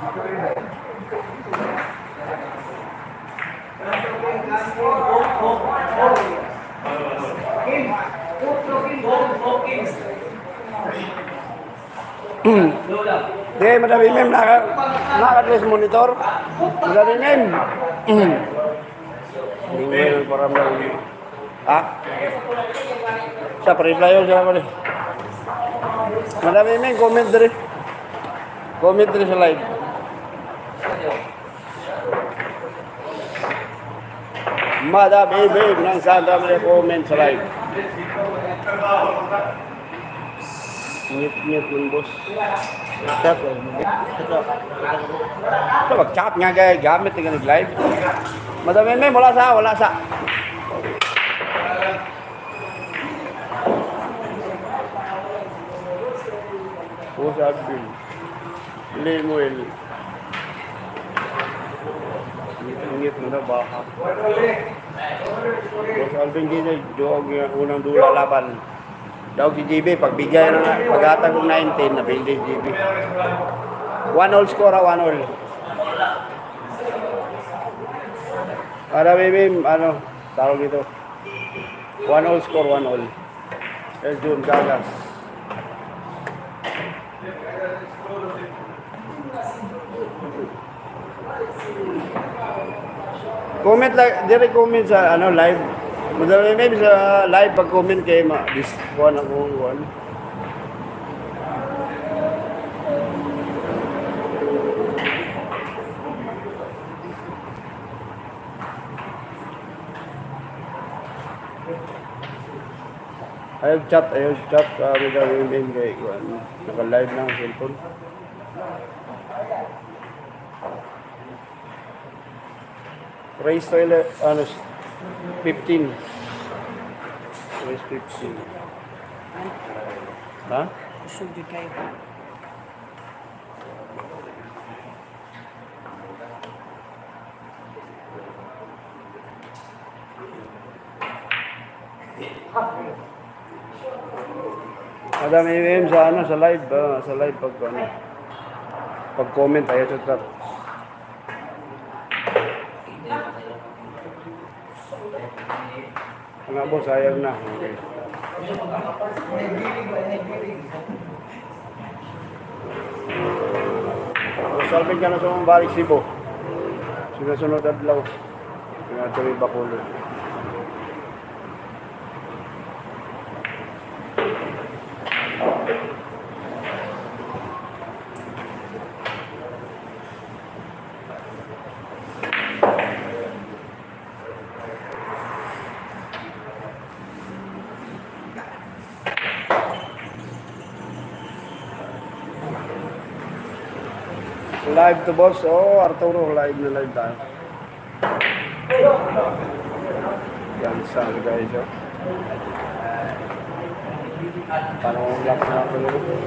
Di, madami mem naka-address monitor. Madami mem. Email para mo. Ah? Sa reply yun siya pala. Madami mem comment diri. Comment diri sa live. Madami mem nang sa dami comment sa live. Ngit ng boss. Chat. Ito mag-chat nga kaya gamit nga nag-live. Madami may wala sa. Oh, sabi. Pili mo el. Ngit mo na baka. Boss Alvin Gina, jog yung unang dula laban. Daw si GB, pagbigay na pag-atag ng 19, napindi GB. 1-all score, 1-all. Para may ano, tawag ito. 1-all score, 1-all. El Jun Gagas. Comment lang, dire comment sa ano live. Madami may sa live pag-comment kay this one ako one. Ayaw chat madami may kay one. Naka-live na ang cellphone. Race toilet, ano, 15. Race 15. Ha? Sugod kayo pa. Madami meme sa ano, sa live pag ano. Pag-comment ayaw chat. Nga boss, sayang na. Okay. Salpin ka na sa mga balik Cebu. Sinasunod adlaw. Pinatuloy Bacolod. Live to boss. Oh, Arturo, live na live tayo. Yan saan guys, oh. Parang lock na ako.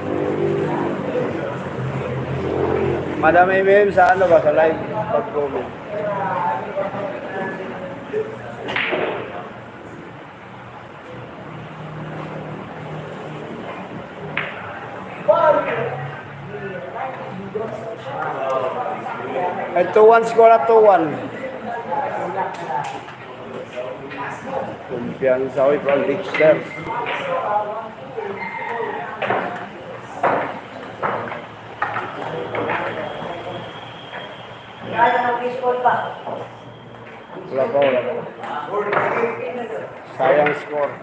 Madami meme sa ano ba? Sa live pag-comment. At 2-1 score at 2-1. Kumpiyansa ko from Dexter. Wala pa. Sayang score.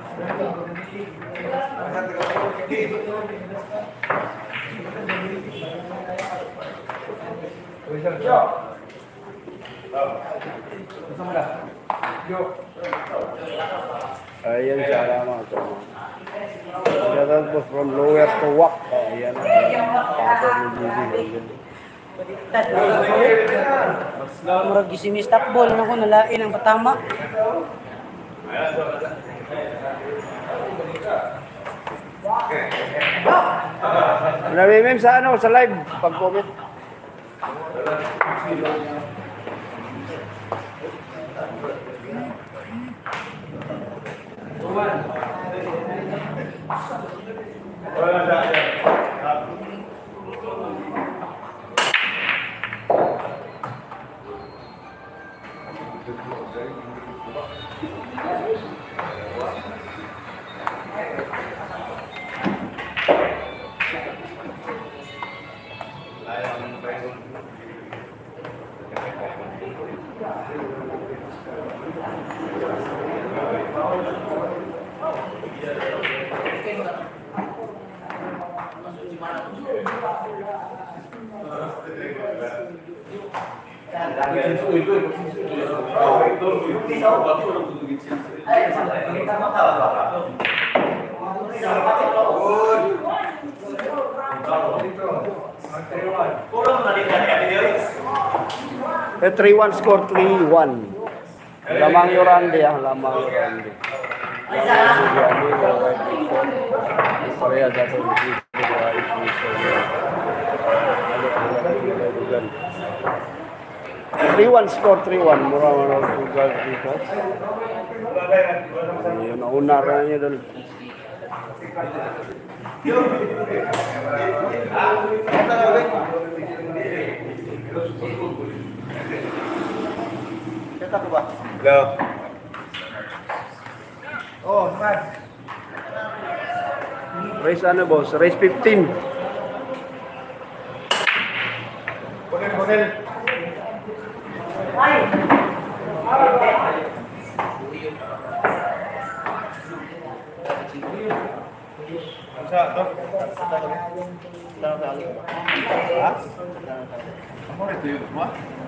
Ayan siya alaman ito. Shoutout po from lower to wak. Ayan. Paper ni Gigi. Murag gisimis takbol na ko nalain ang patama. Namimim sa ano, sa live pag-comment. 3-1 score, 3-1. Lamang Yorande, lamang Yorande. Pareha sa ito. 3-1 score, 3-1. Mura-mura tugal dito. Yun, nauna na niya doon. Kita ko ba? Go. Oh, naman. Race ano, boss? Race 15. Model. Sa to? Ha? Ano ito yun mo?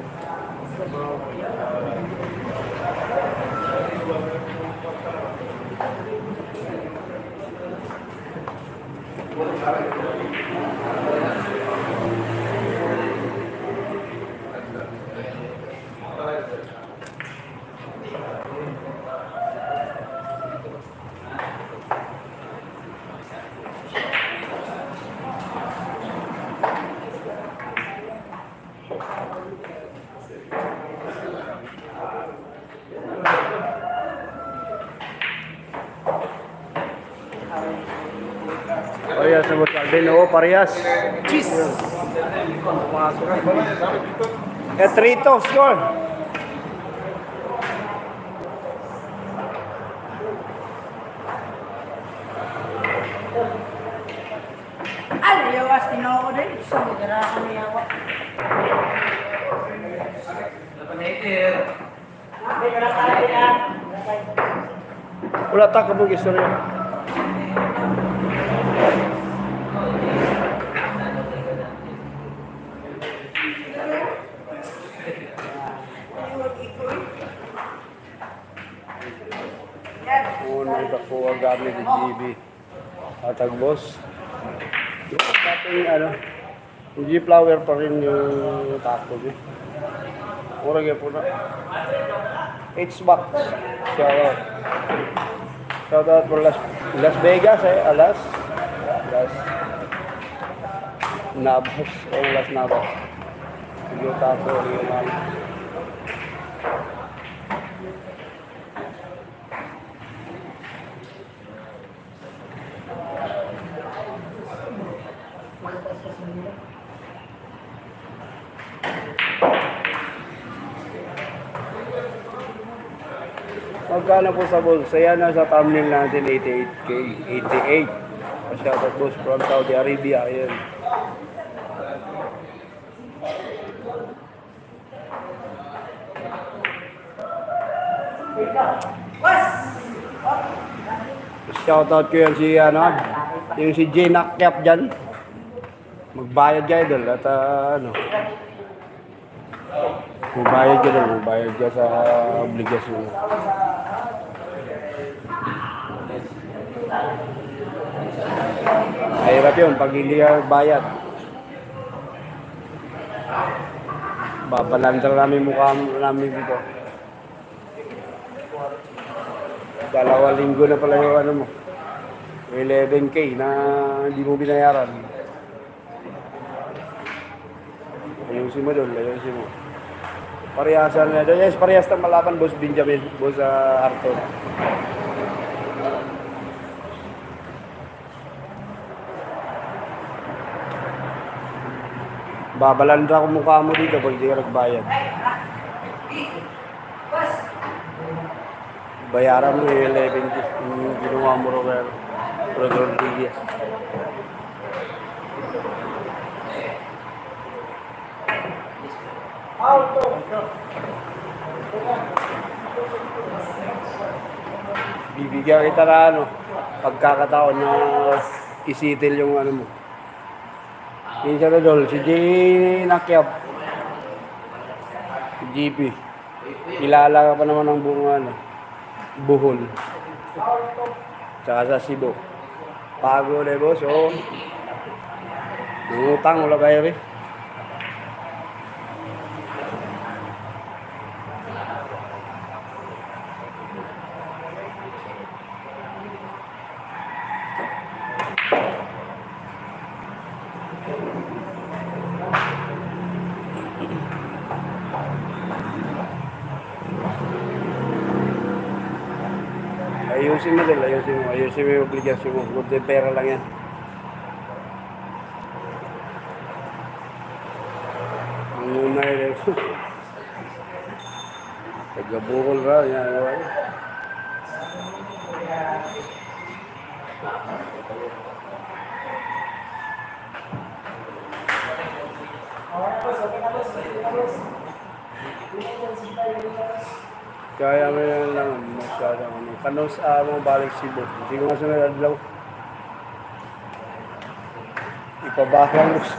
Parehas na boss Alvin. Oo, parehas. Cheese! Eh, 3-2 score. Alayawas, tinawa ko din. Sa magara ka na yawa. Wala ta ka mong istorya. Una ito po ang gamit ni GB. Atag boss. Dating ano, yung G-Flower pa rin yung taco niya. Mura po na. H-Box. Shoutout. Shoutout for Las Vegas Las Navas. Las Navas. Yung taco yung ano. Magkano po sa bulsa? Yan na sa thumbnail natin, 88K. 88. Shoutout boss from Saudi Arabia. Ayan. Shoutout ko yan si ano, yung si J Nakyap dyan. Magbayad ka idol at ano. Magbayad ka doon, magbayad ka sa obligasyon. Mahirap yun pag hindi ka bayad. Babalandra namin mukha namin dito. 2 linggo na pala yung ano mo. 11K na hindi mo binayaran. Ayusin mo doon, ayusin mo. Parihasan na doon. Yes, parehas ng malaban, Boss Benjamin, Boss Arthur. Babalandra ko mukha mo dito pag di ka nagbayad. Bayaran mo yung 11K. Yung ginawa mo rin, Rodriguez. Bibigyan kita na ano, pagkakataon na isitil yung ano mo. Minsan na dol, si Jay Nakyap. Si GP. Kilala ka pa naman ng buong ano, Bohol. Tsaka sa Cebu. Pago na boss, oh. Nangutang, wala kayo rin. Ayusin mo din, ayusin mo yung obligasyon mo. Good pera lang yan. Ang muna yun. Taga-Bohol ba? Yan, yan. Kaya mo yan lang masyadong ano. Kanos mo balik Cebu. Hindi ko nga sunod adlaw. Ipabakang gusto.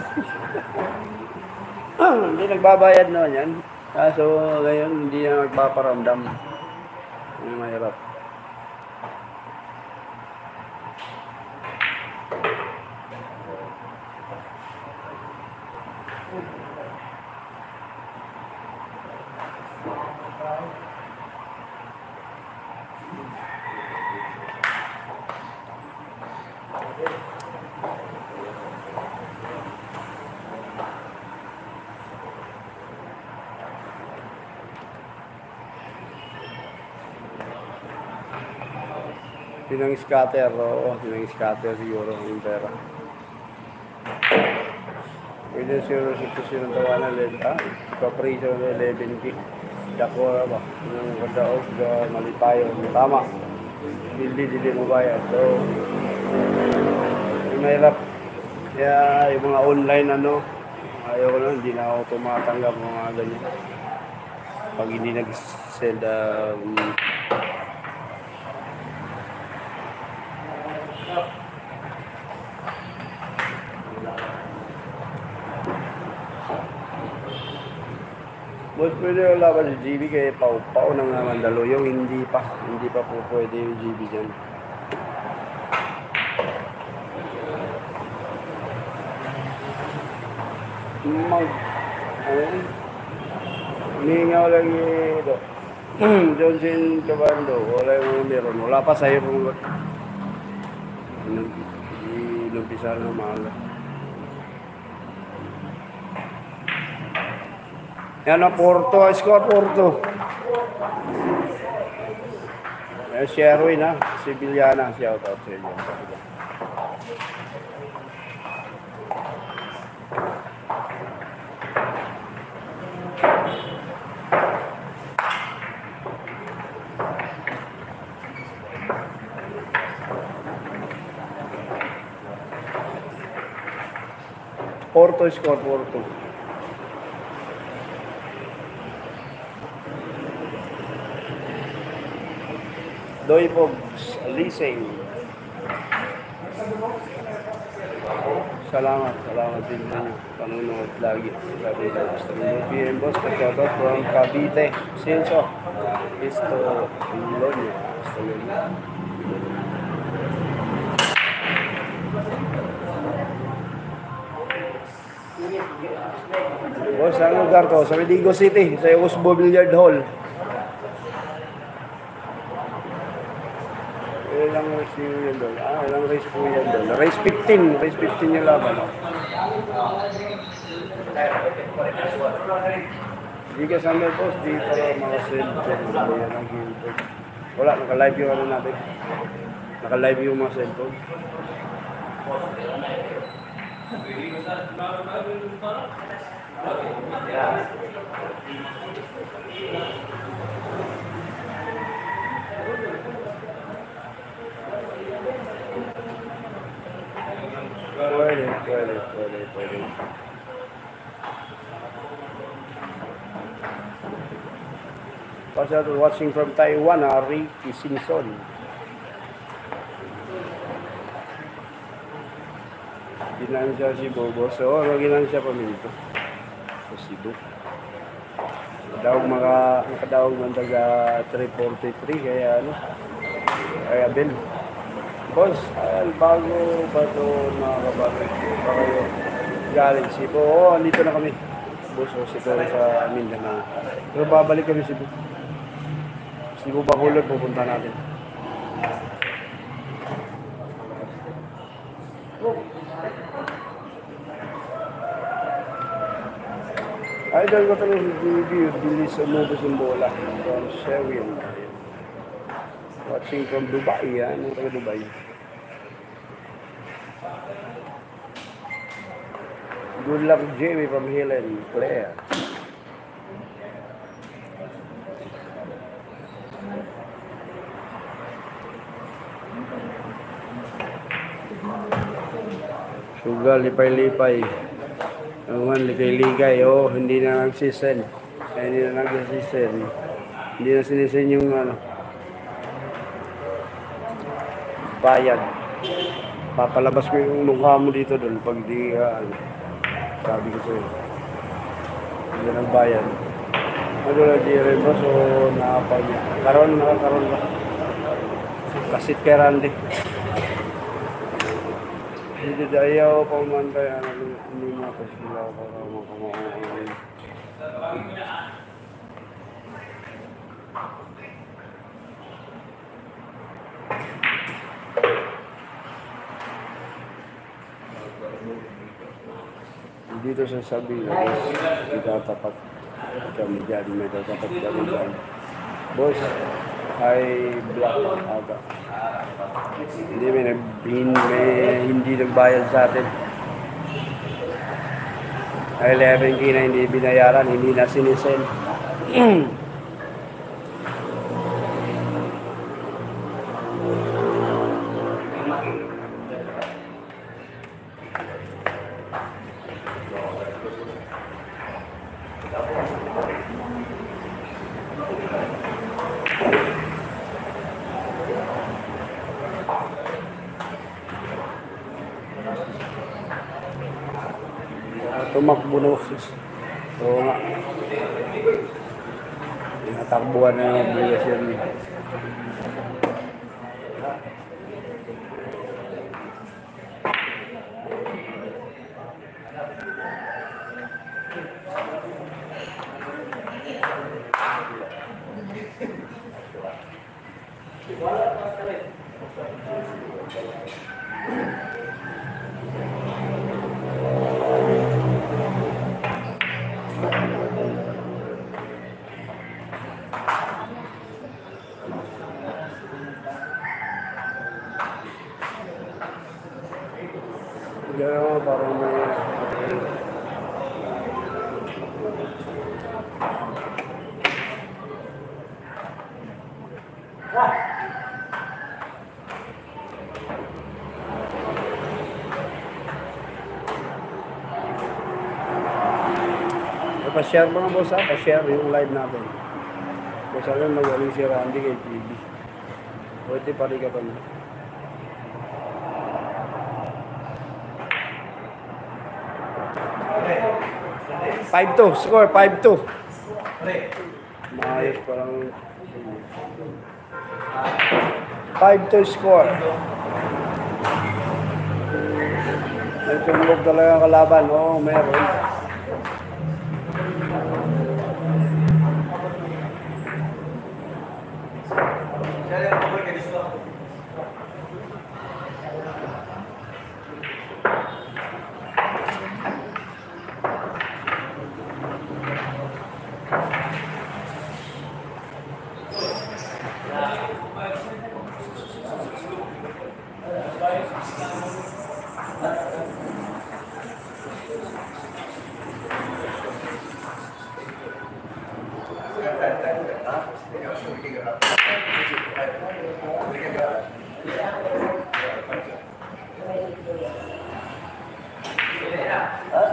Hindi nagbabayad naman yan. Kaso ngayon hindi na nagpaparamdam. Ang mahirap. Pinang scatter, oo. Pinang scatter siguro yung pera. Pwede siguro ng tawanan ulit. Ipapriso na 11K. Dako ba? Yung kadaog, mali tayo. Tama. Dili mo bayad. So, mahirap. Kaya yung mga online ayaw ko na, hindi na ako tumatanggap mga ganyan. Pag hindi nag-send, boss, pwede yung laban si GB kaya pau ng Mandaluyong, hindi pa po pwede yung GB dyan. Hiningaw lang ito. Johnson Cabando, wala yung meron. Wala pa sa'yo kung inumpisa na mahal. Yan ang Porto, score Porto. Yan si Erwin si Villana, shout out sa inyo. Porto score Porto. Doy Pogs, Lising. Salamat din sa panunood lagi. Sabi na gusto mo PM boss, pagkakot from Cavite, Silso, Isto, Pilonia, boss, ang lugar to? Sa Medigo City, sa Usbo Billiard Hall. Ilang race yun doon? Ilang race po yan doon? Race 15 yung laban. Hindi ka sa may post, di para mga cellphone. Yan ang Gilbert. Wala, naka-live yung ano natin. Naka-live yung mga cellphone. Pwede. Also watching from Taiwan, Ricky Simpson. Ginansya si Bobo. So, ginansya pa minto. Sa Cebu. Nakadawag ng taga 343, kaya ano, kaya Bill. Boss, bago ba ito nakakabalik? Ba kayo galing Cebu? Oo, andito na kami. Boss, siguro sa Mindanao. Pero babalik kami Cebu. Cebu Bacolod, pupunta natin. Idol ko talaga si Bibi, bilis umubos yung bola. From Sherwin. Watching from Dubai, yan. Ano taga Dubai? Good luck, Jamie from Helen, Claire. Sugal, lipay-lipay. Naman, ligay-ligay. Oh, hindi na nagsisend. Hindi na nagsisend. Hindi na sinisend yung ano, bayad. Papalabas ko yung mukha mo dito doon pag di ano, sabi ko sa'yo. Hindi na nagbayad. Ano na di rin ba? So, nakapag niya. Nakakaroon ba? Kasit kay Randy. Hindi ayaw pa umantay, hindi mo ito sila para makamakamain. Dito sa sabi na itatapat kami dyan, may tatapat kami dyan. Boss, ay black aga. Hindi nagbayad sa atin. Ay 11K na hindi binayaran, hindi na sinisend. Tumakbo na sis. Oo nga. Tinatakbuhan na yung obligasyon niya. Gano'n, parang may... Pa-share mga boss ha, pa-share yung live natin. Boss alam, magaling si Randy kay TV. Pwede pa rin ka pa na. 5-2, score 5-2. Maayos parang 5-2 score. Nagtulog talaga ang kalaban. Oo, meron.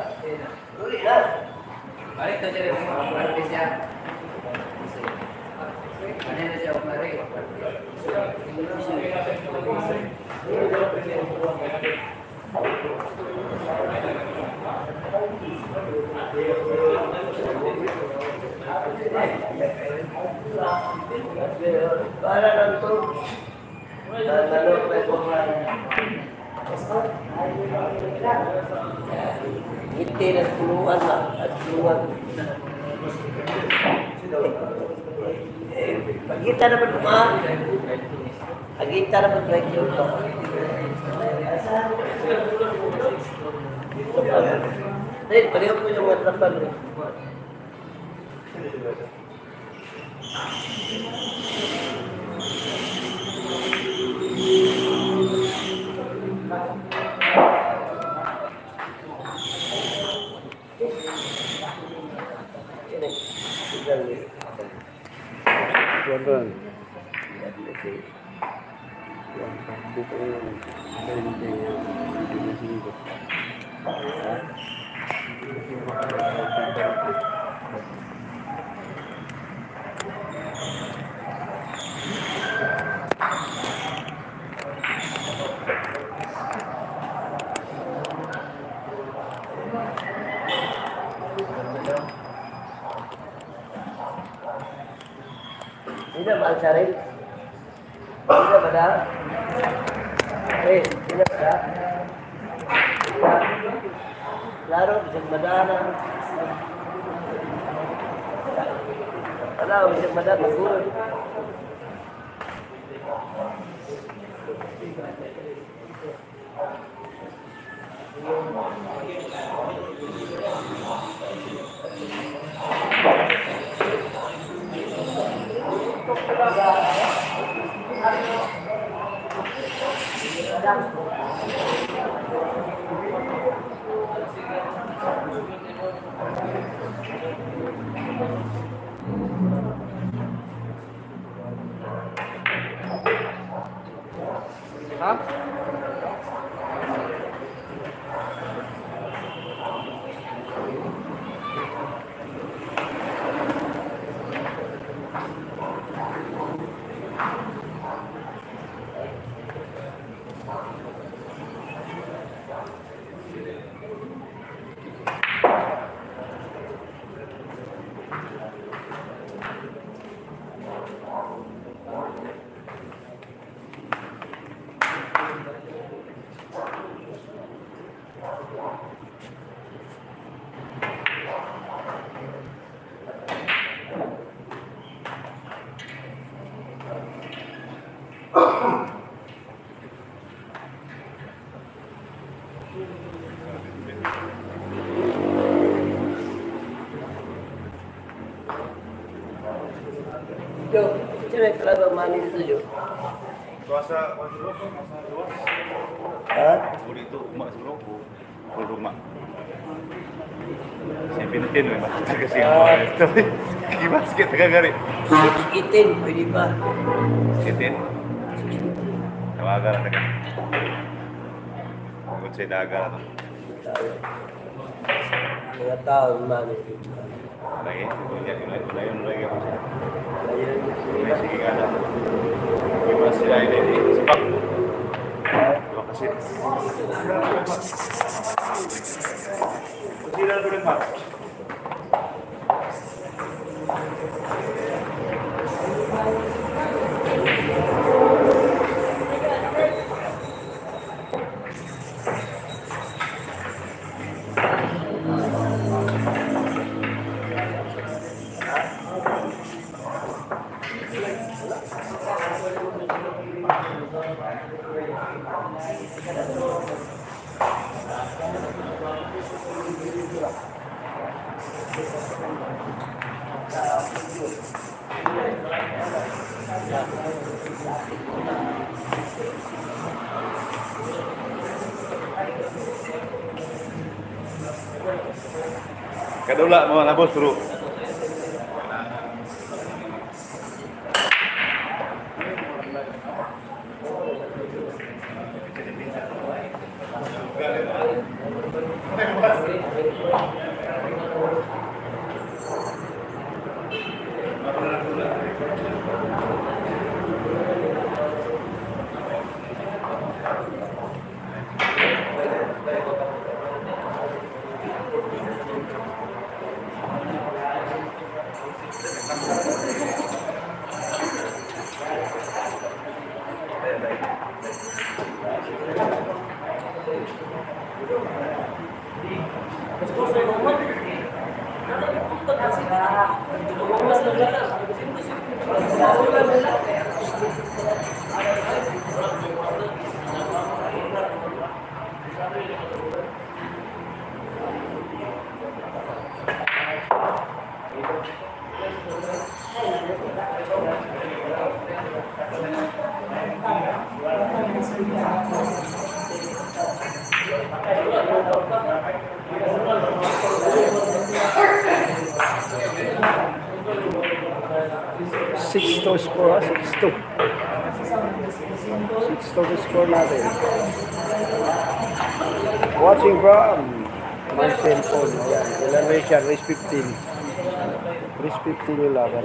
Balik to siya rin. Para lang to. Nanalo may kumain. Hindi na tulungan na at tulungan. Pagkita naman kumain. Pagkita naman kumain yung to. Dahil pareho po yung mga trapan. Jordan. Tidak mahal cari. Tidak pada. Tidak pada. Lalu bisa madana. Kalau bisa madana bagus. Ha? Jo, cewek kalau manis itu Jo. Kuasa luas. Hah? Uli itu emak sebelum aku rumah. Saya pindahin memang terkasih semua. Tapi gimana sikit tengah kali. Sikitin, pwede ba? Sikitin. Tawagan na tengah. Kung sa'y daga na. Mga tao manis. Lagi, yun lagi ako siya. Ayun, May sige nga na. Gimana sila ini sepak. Terima kasih. Tidak boleh mas. Kadula mau nabos suruh. 6-2 score, 6-2. 6-2 score natin. Watching from my cellphone. Ayan. Ilan race yan? Race 15. Race 15 yung laban.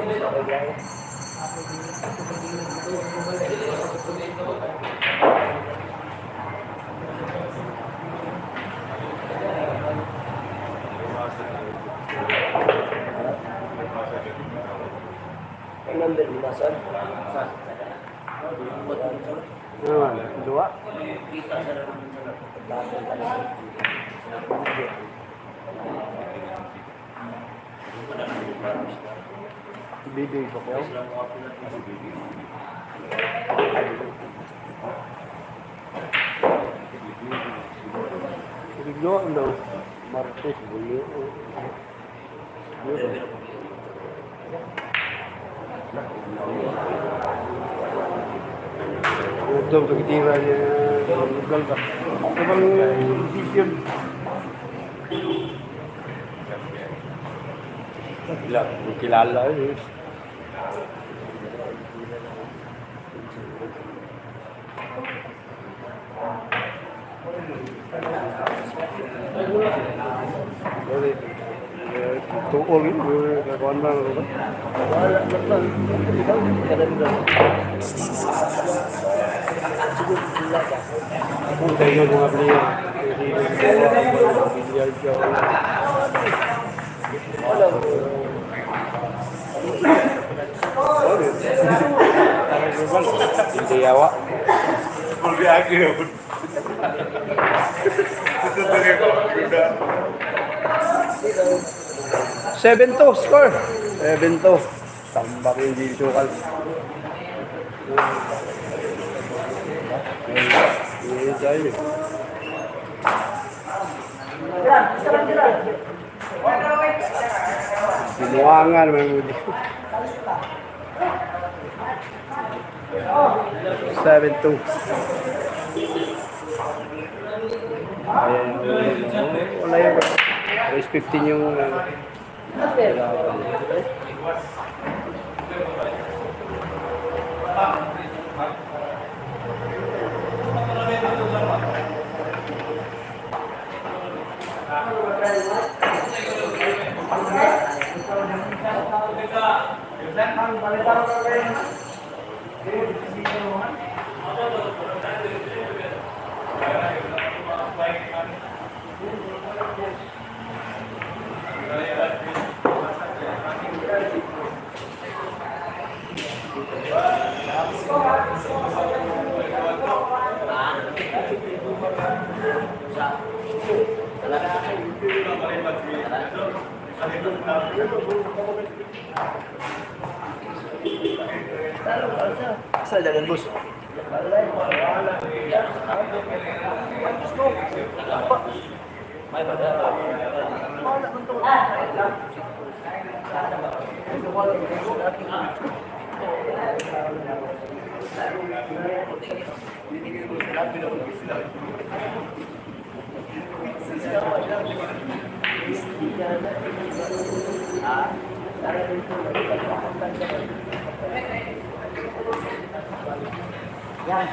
Ang number ni Masan? Ano man? Dua? Bibig ko kayo? Biglo daw. Martes, buli. Ito, pagkitira niya. Lugal ka. Ito bang vision? Kilala eh. Tuol yun, kakuan lang ako ba? Wala, lang. Ikaw, kada-kada. Siguro, sila ka. Kung tayo mga player, billiard ka. Wala. Hindi yawa. Volví aquí. Ito talaga ko. 7-2 score. 7-2. Tambak yung Gil Chukal. Ini tayo. Sinuangan may mudi. 7-2. Ayan, wala yung race 15 yung Asal jangan bos. Yan.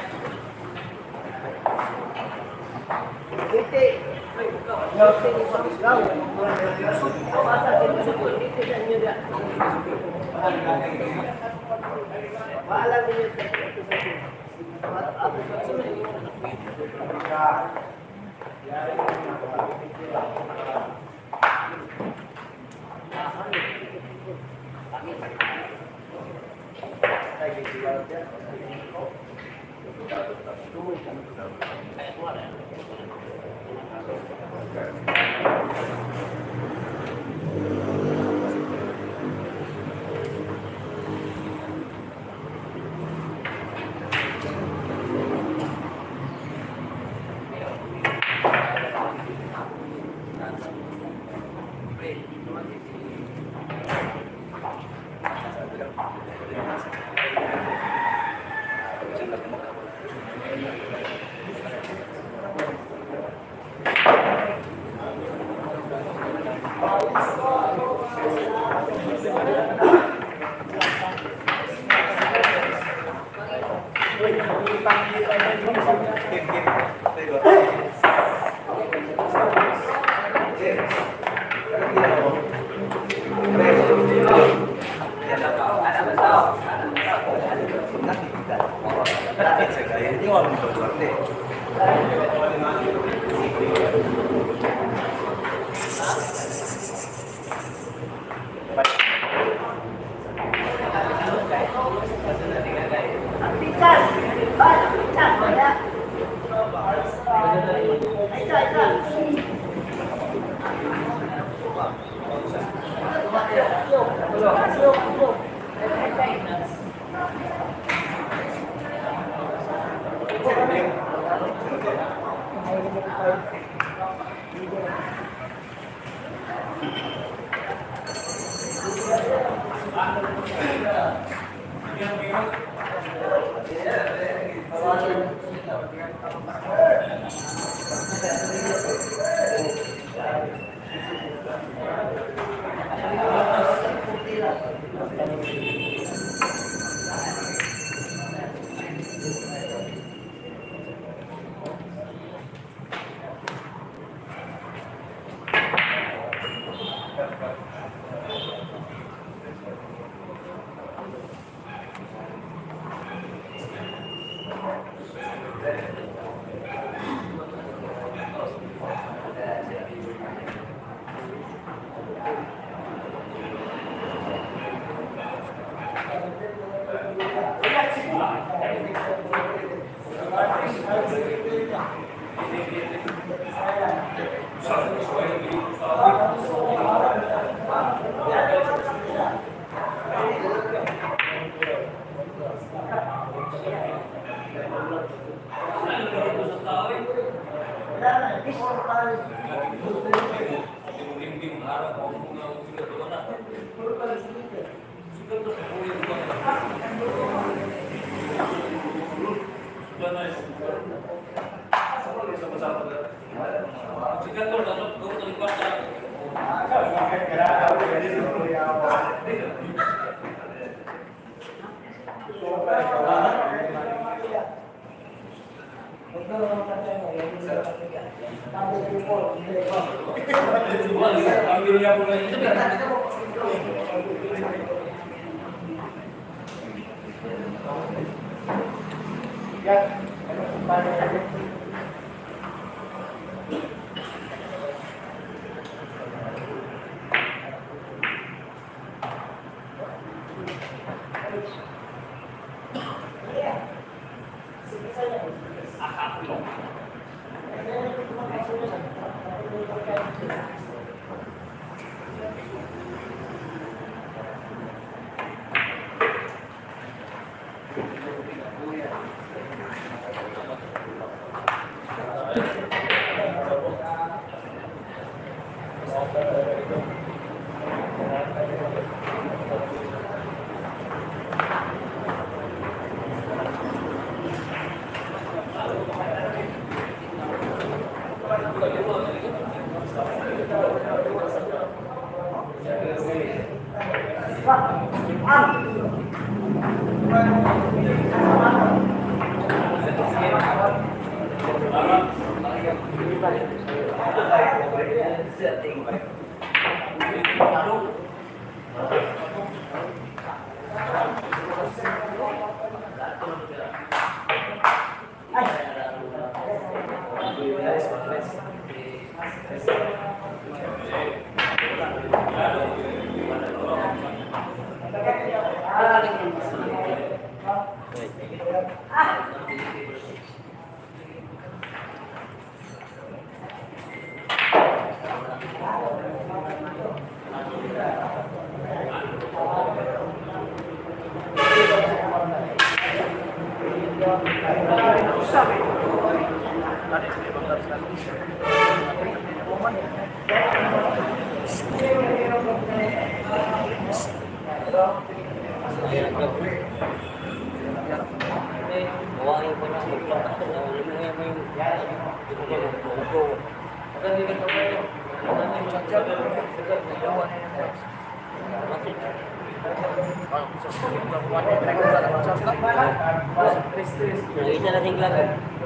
Lagi na nating lagat.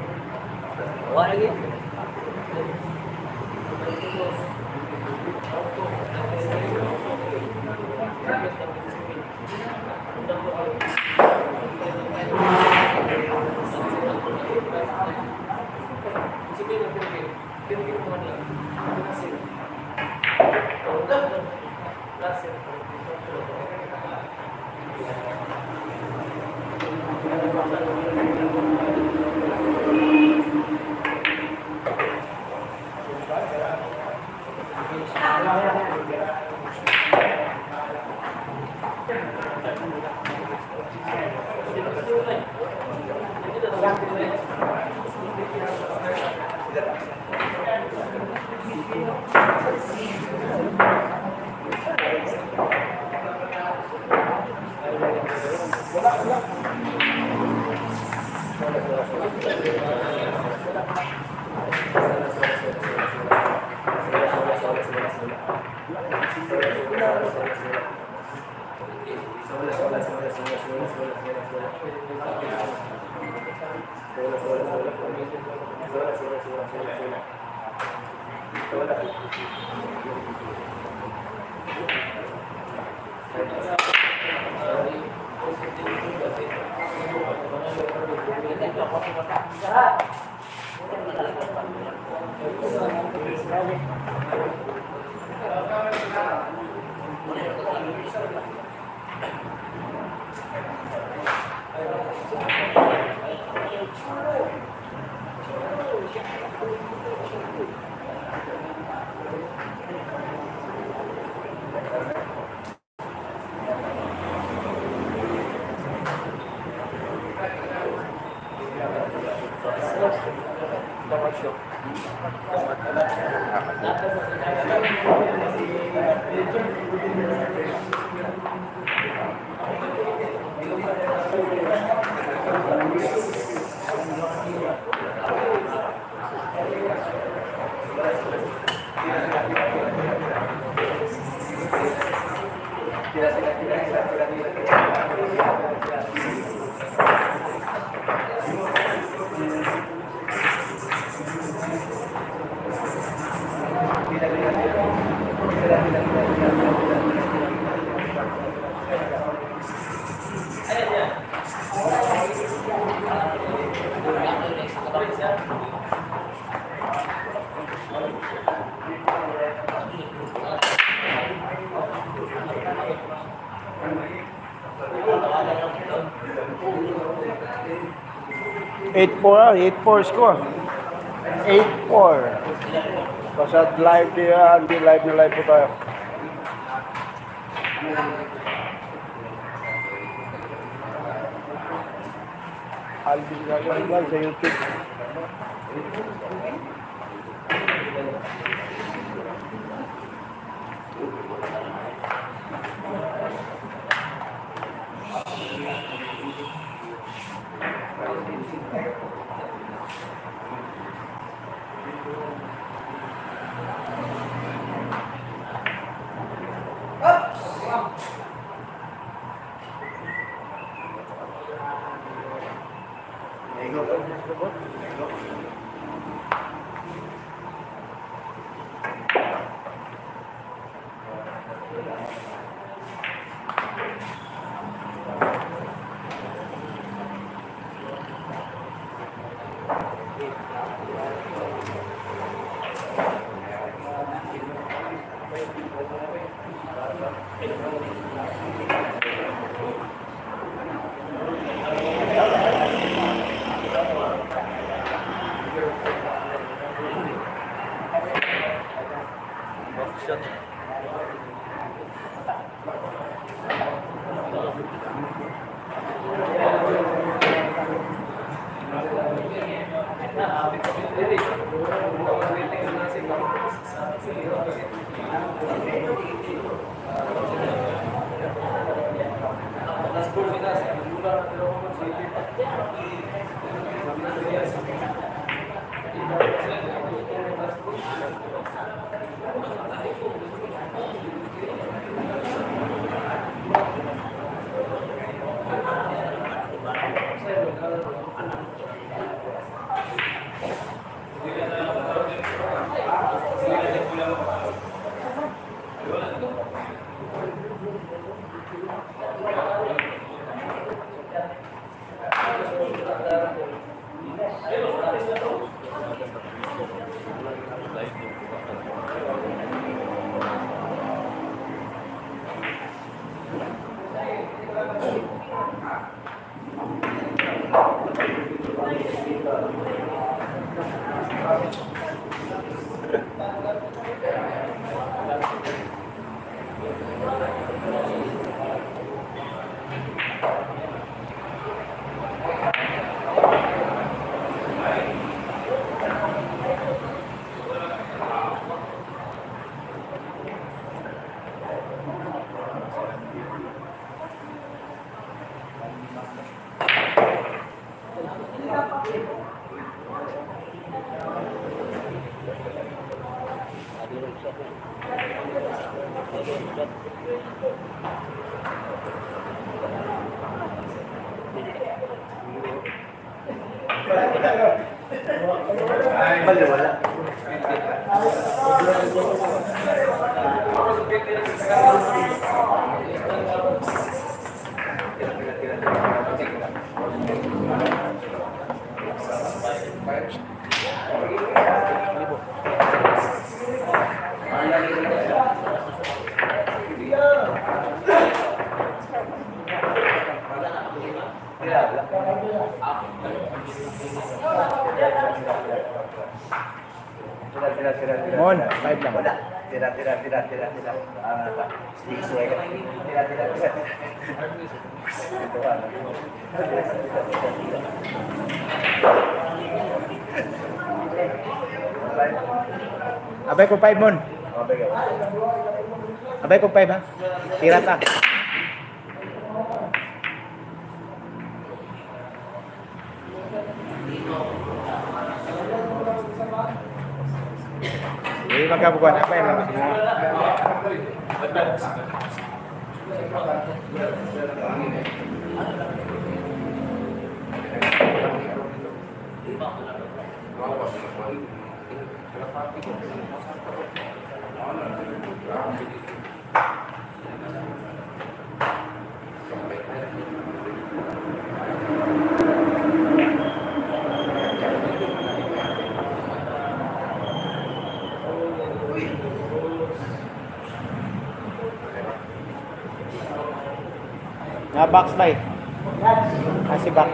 Wala lagi. Eight 8-4 score. 8-4. Basta live niya, hindi live na live po tayo. Alvin Gagal sa YouTube. Wala. Mon, 5 lang. Tira. Sesuai kan. Tira. Itu kan. Abay ko 5 mon. Abay ko 5 ha. Tira ta. Jadi magkabukuan apa yang mas? Na box ba eh? Si box.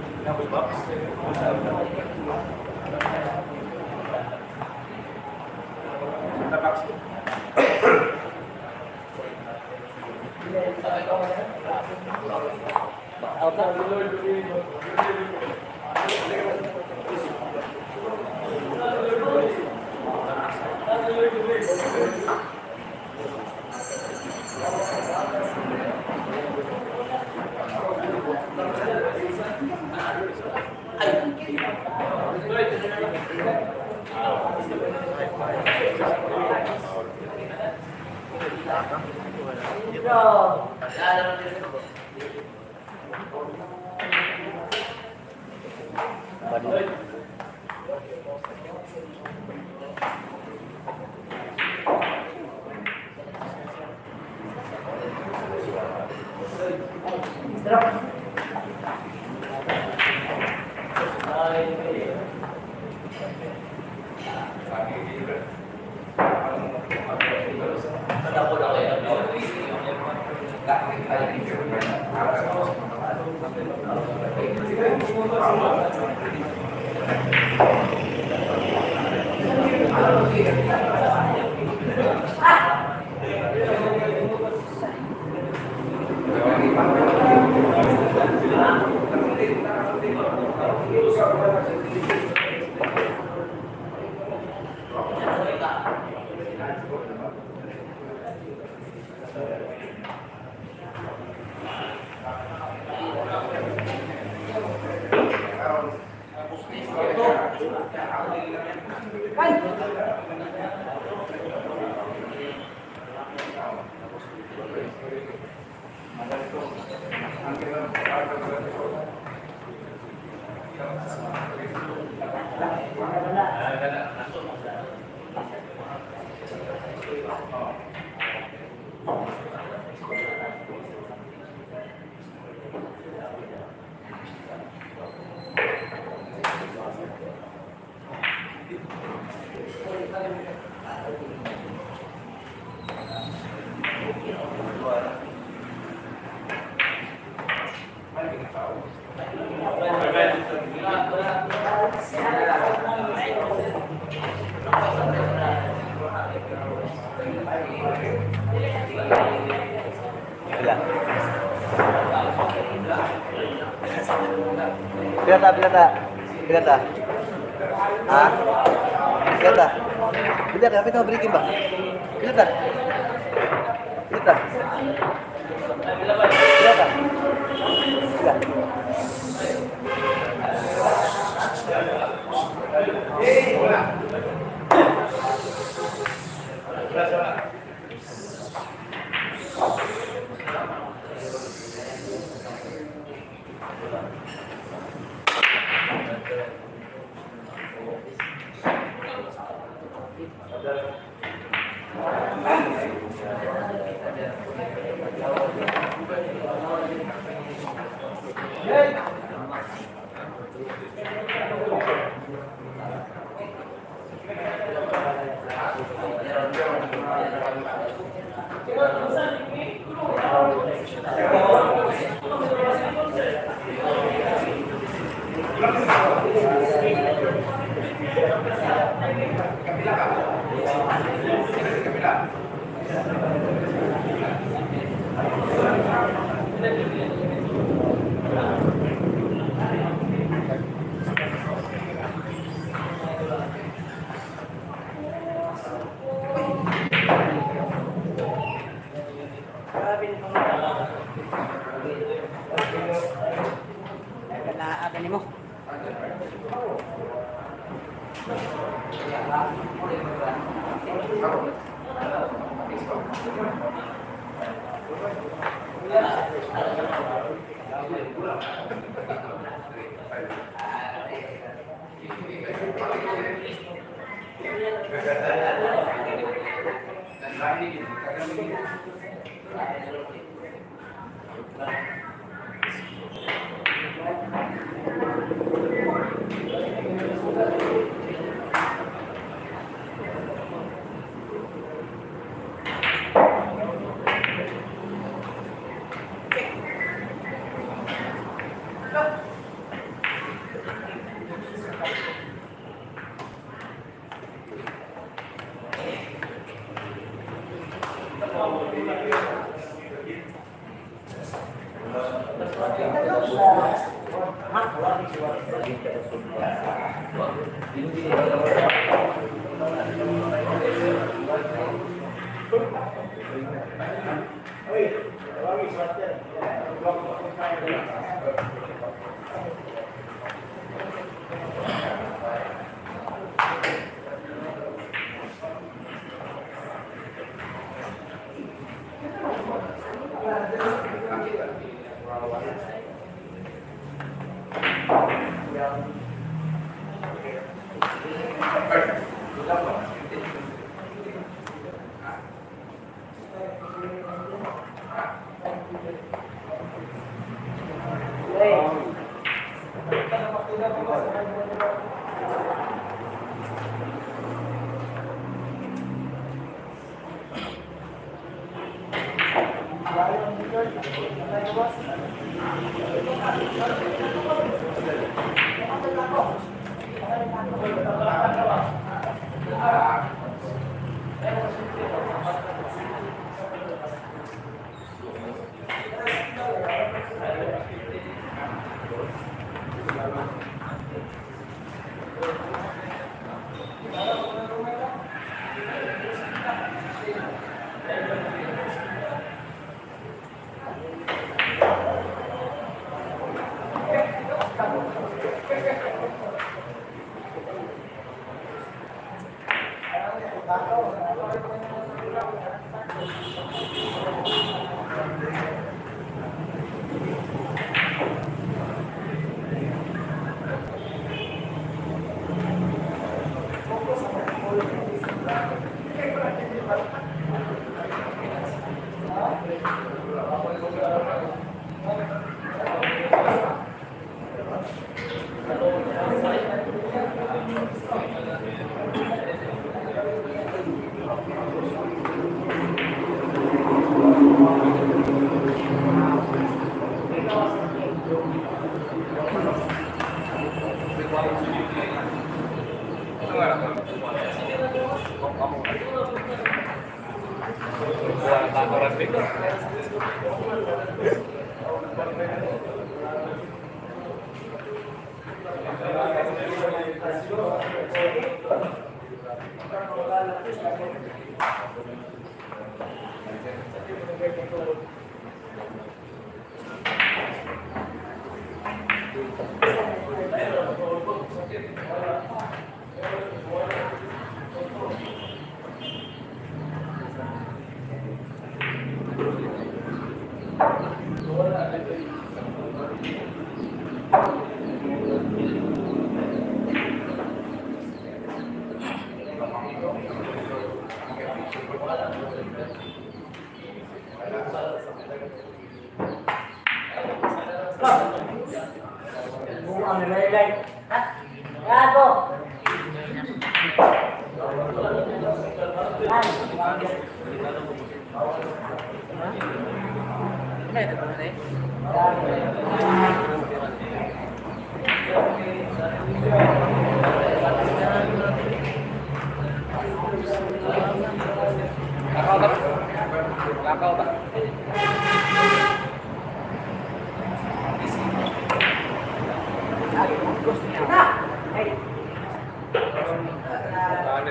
Pilata. Ah? Pilata. Bila kami tahu berikin, Bang. Pilata. Pilata. Pilata. Pilata. Naagan mo.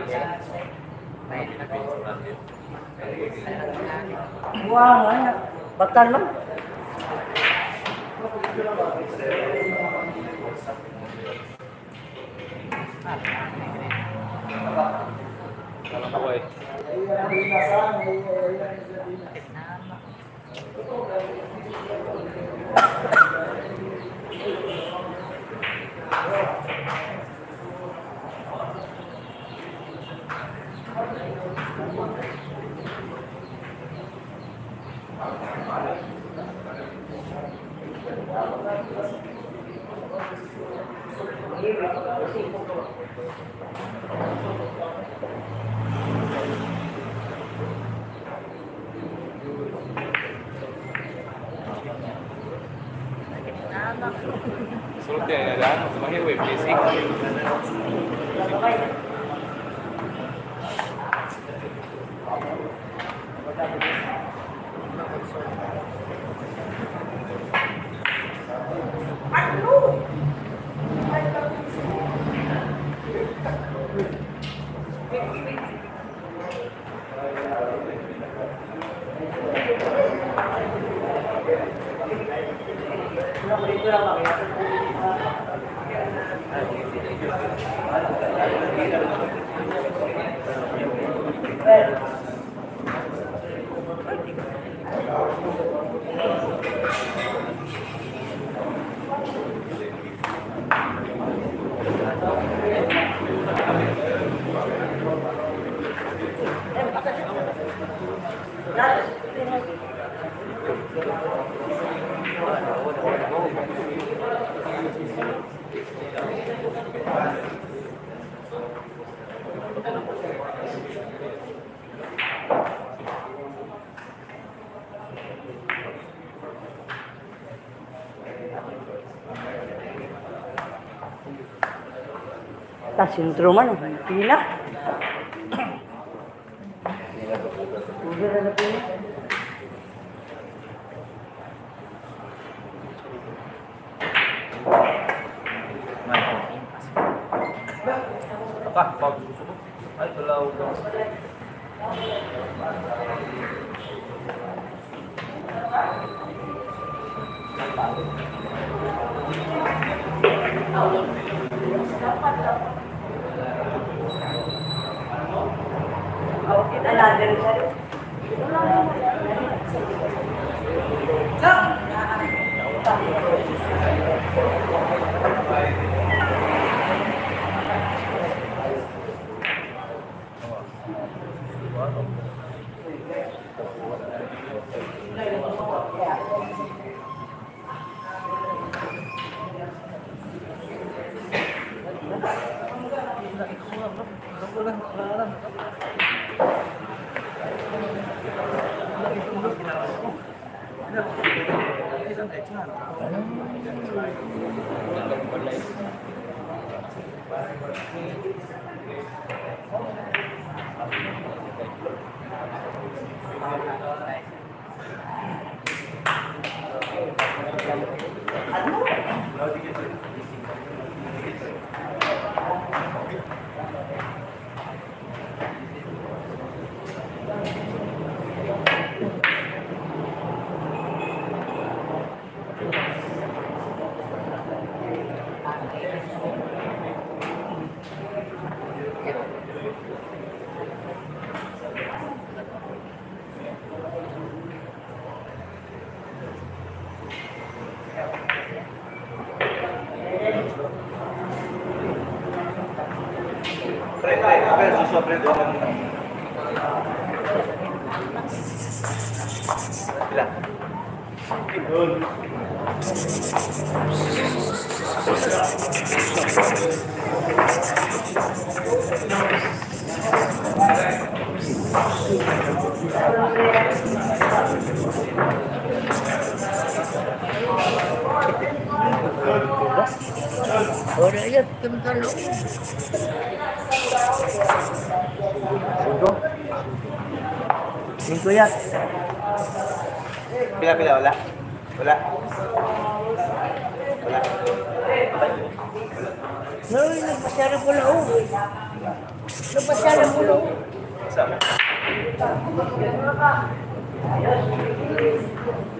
Wah, banyak. Baktan man. Kalau ako eh. Sulti ya kan, semuanya web basic. Tas sintro man. Pila. Udah ada pila. Apa? Pag ay balaw daw. Kita lader saya. Ora ya teman-teman. Singko ya. Pila-pila, wala? Wala? Wala? No, nagpasyara po lang. Nagpasyara po lang. Sa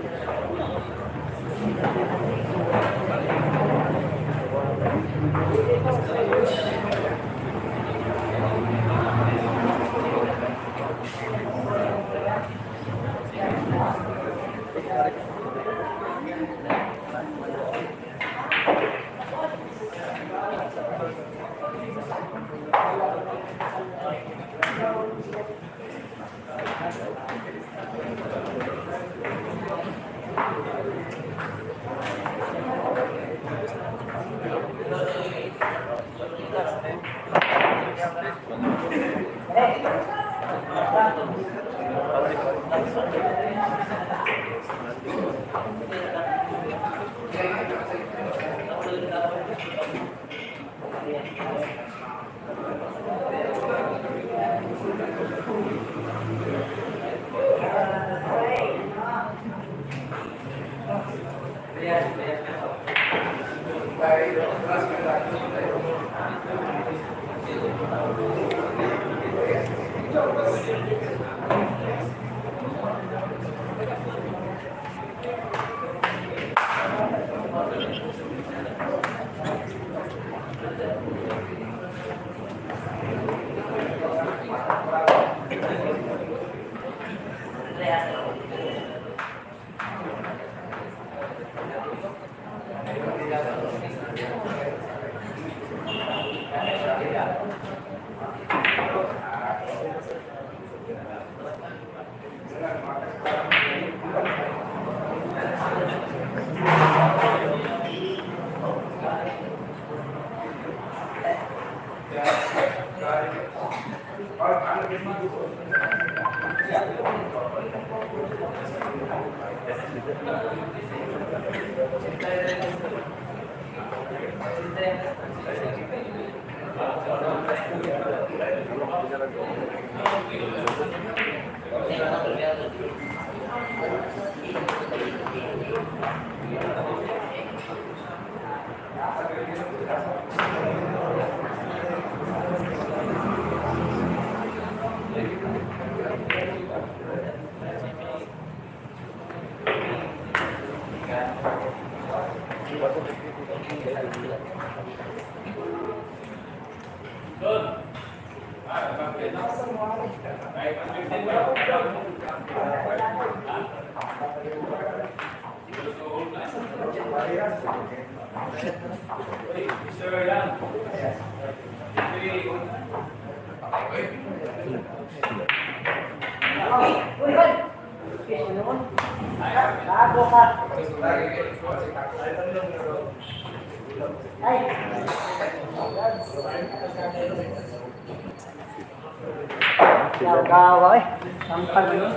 Gawa eh. Sampal mo.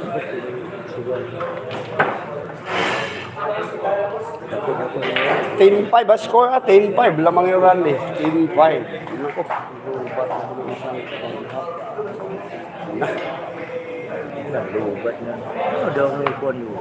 10-5 ba score? 10-5. Lamang yung run eh. 10-5. Naku. Lubat na ko ng isang Lubat na. Ano daw may kuwan mo?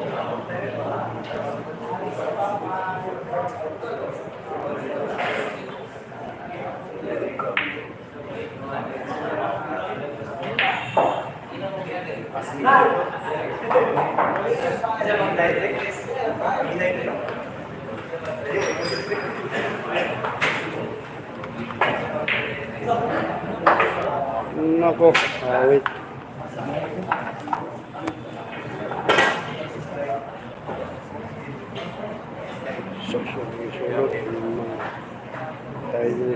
Nako. Wait. Sulot yung mga tayo.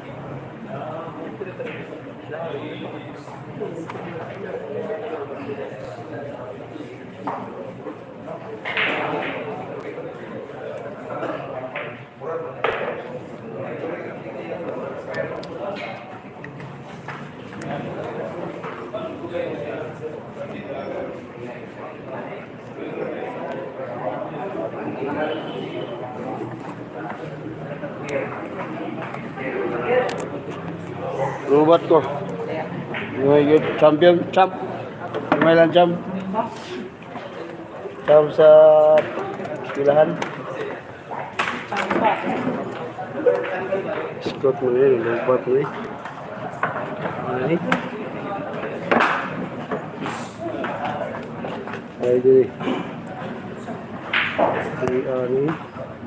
Lubat ko. Yung champion, champ. May lang champ. Champ sa eskwelahan. Scott mo yun, lubat mo yun. Ay. Ay, di. Di, ano yun.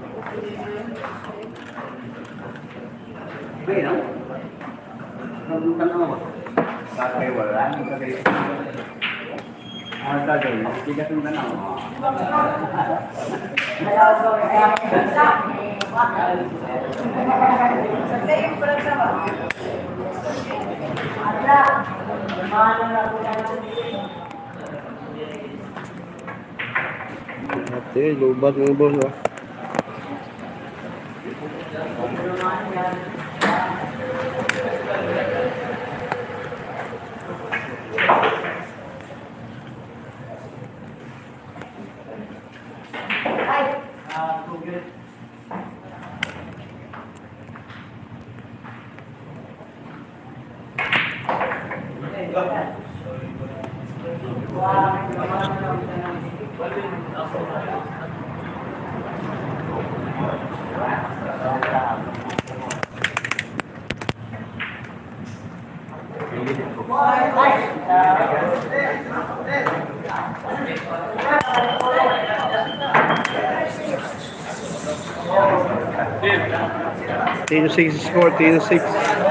Kakay wala. Ang tagay, tigas ng tanaw. Ate, lubat ng boss ah. 10-6 score, 10-6.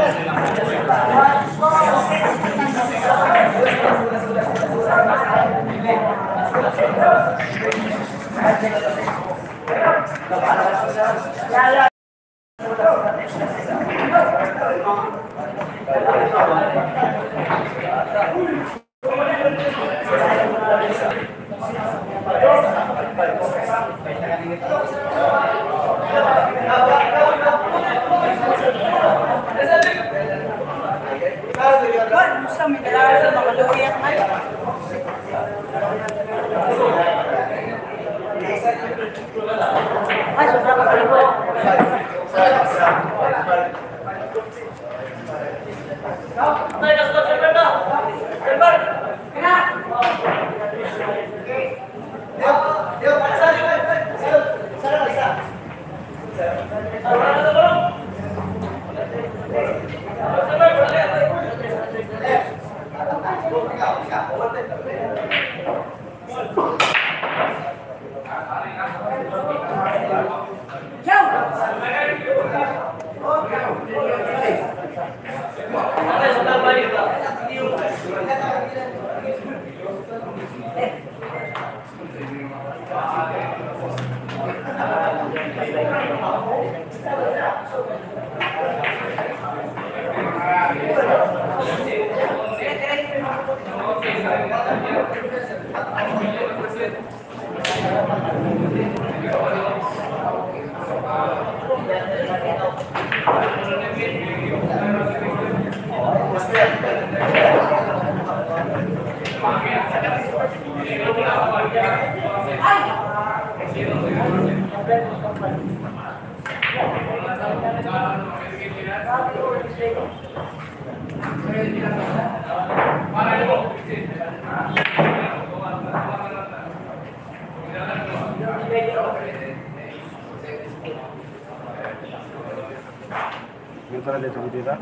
Entra dentro de vida.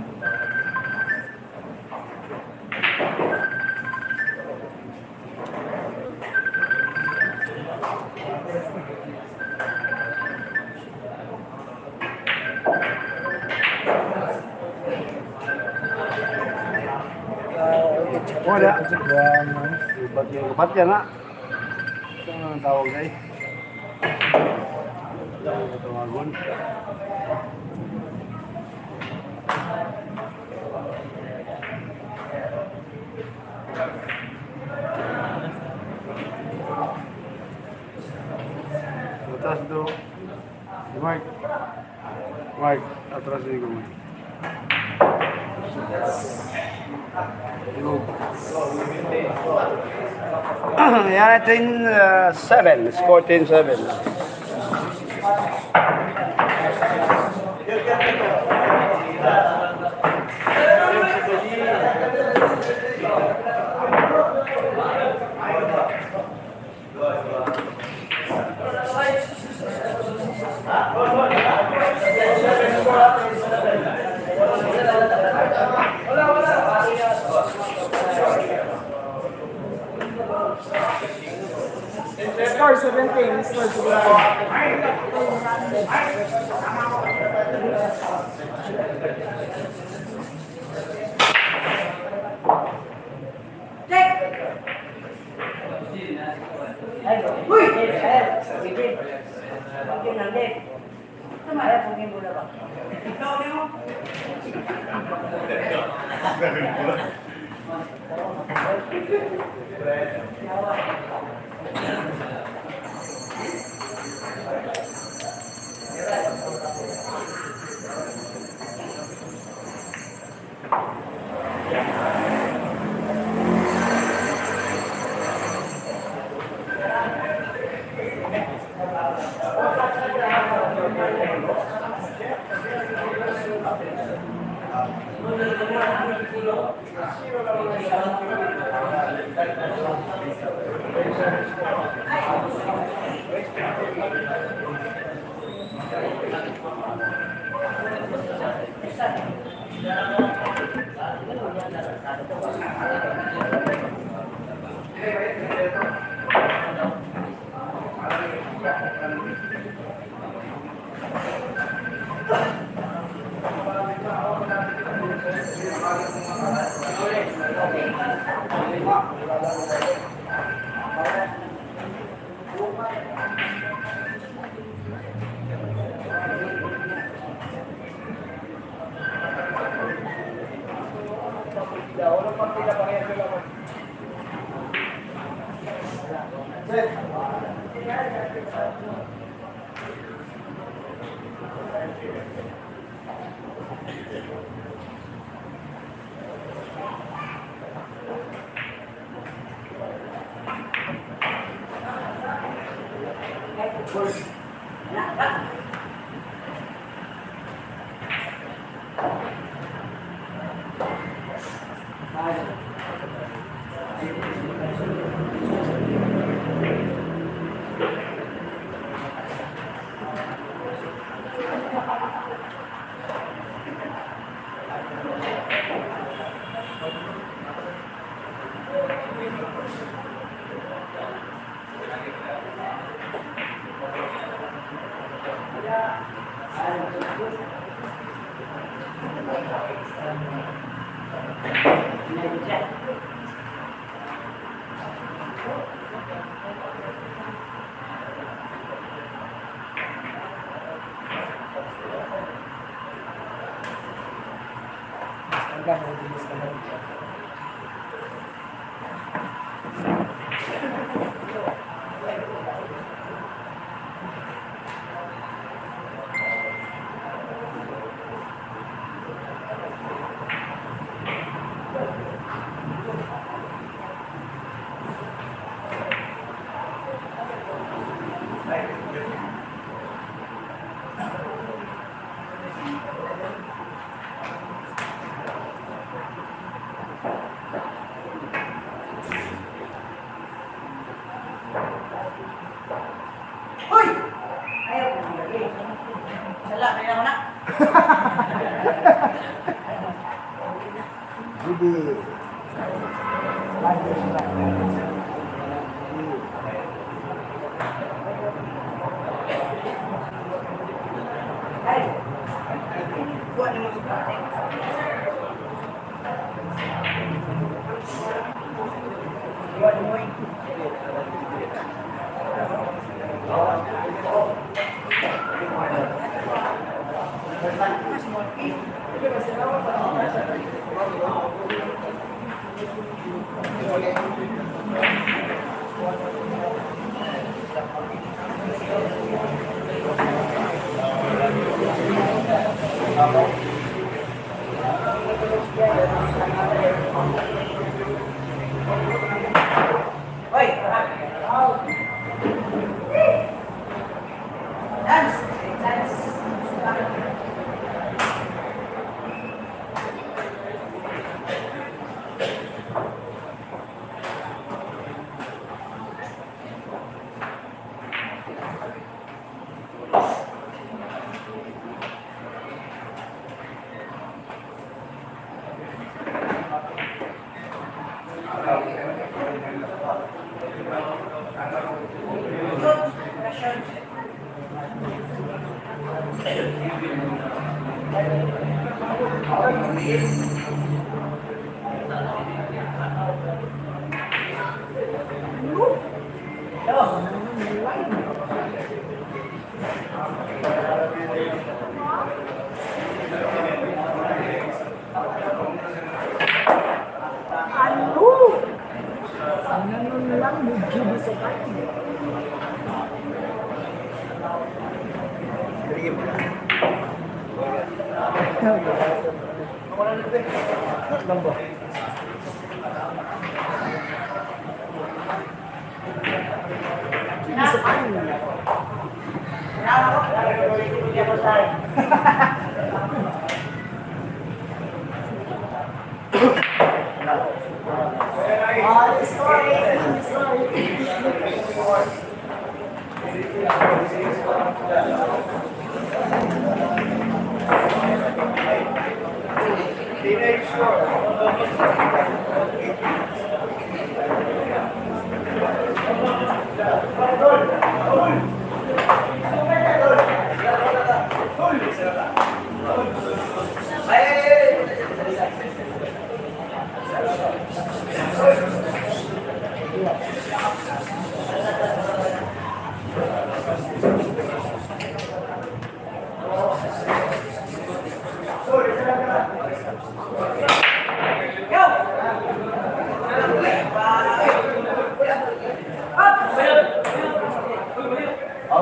Wala. Lupat yan na. Ito ang tawag ay. Tawagon. Atrás do Mark. Mark, atrás do Igor. Yan natin 7, score 10-7. Score 17, score 17.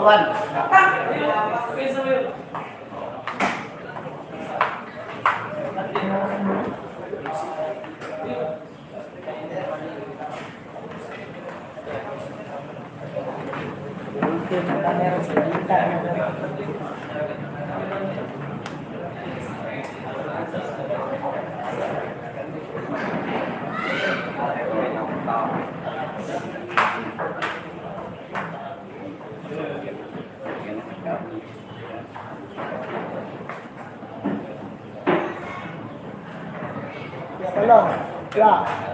Pawan. Ya belum. Ya.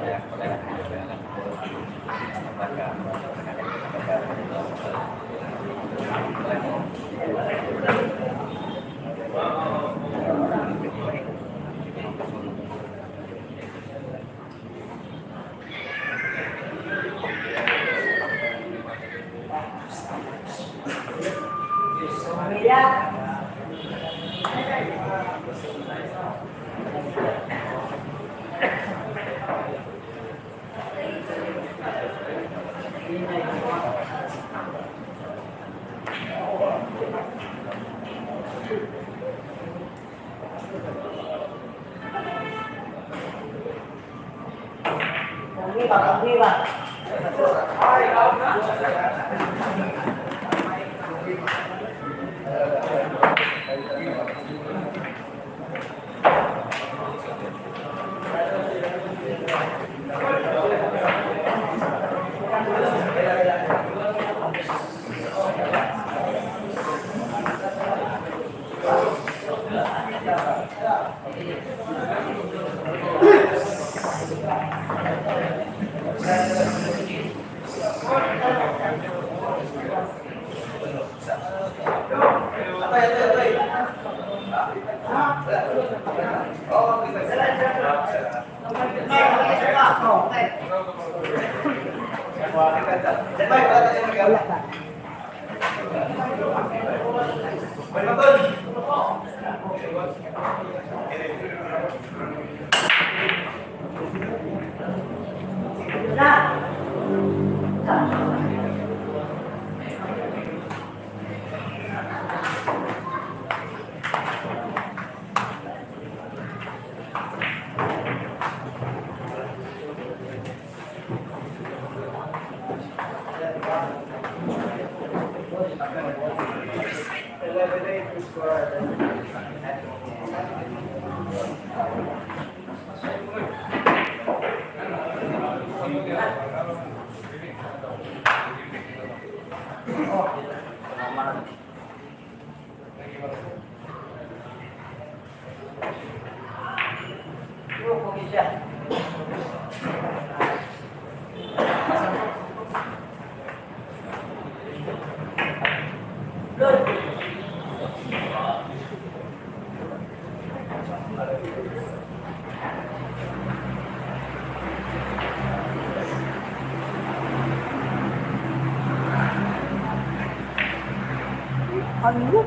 Ano?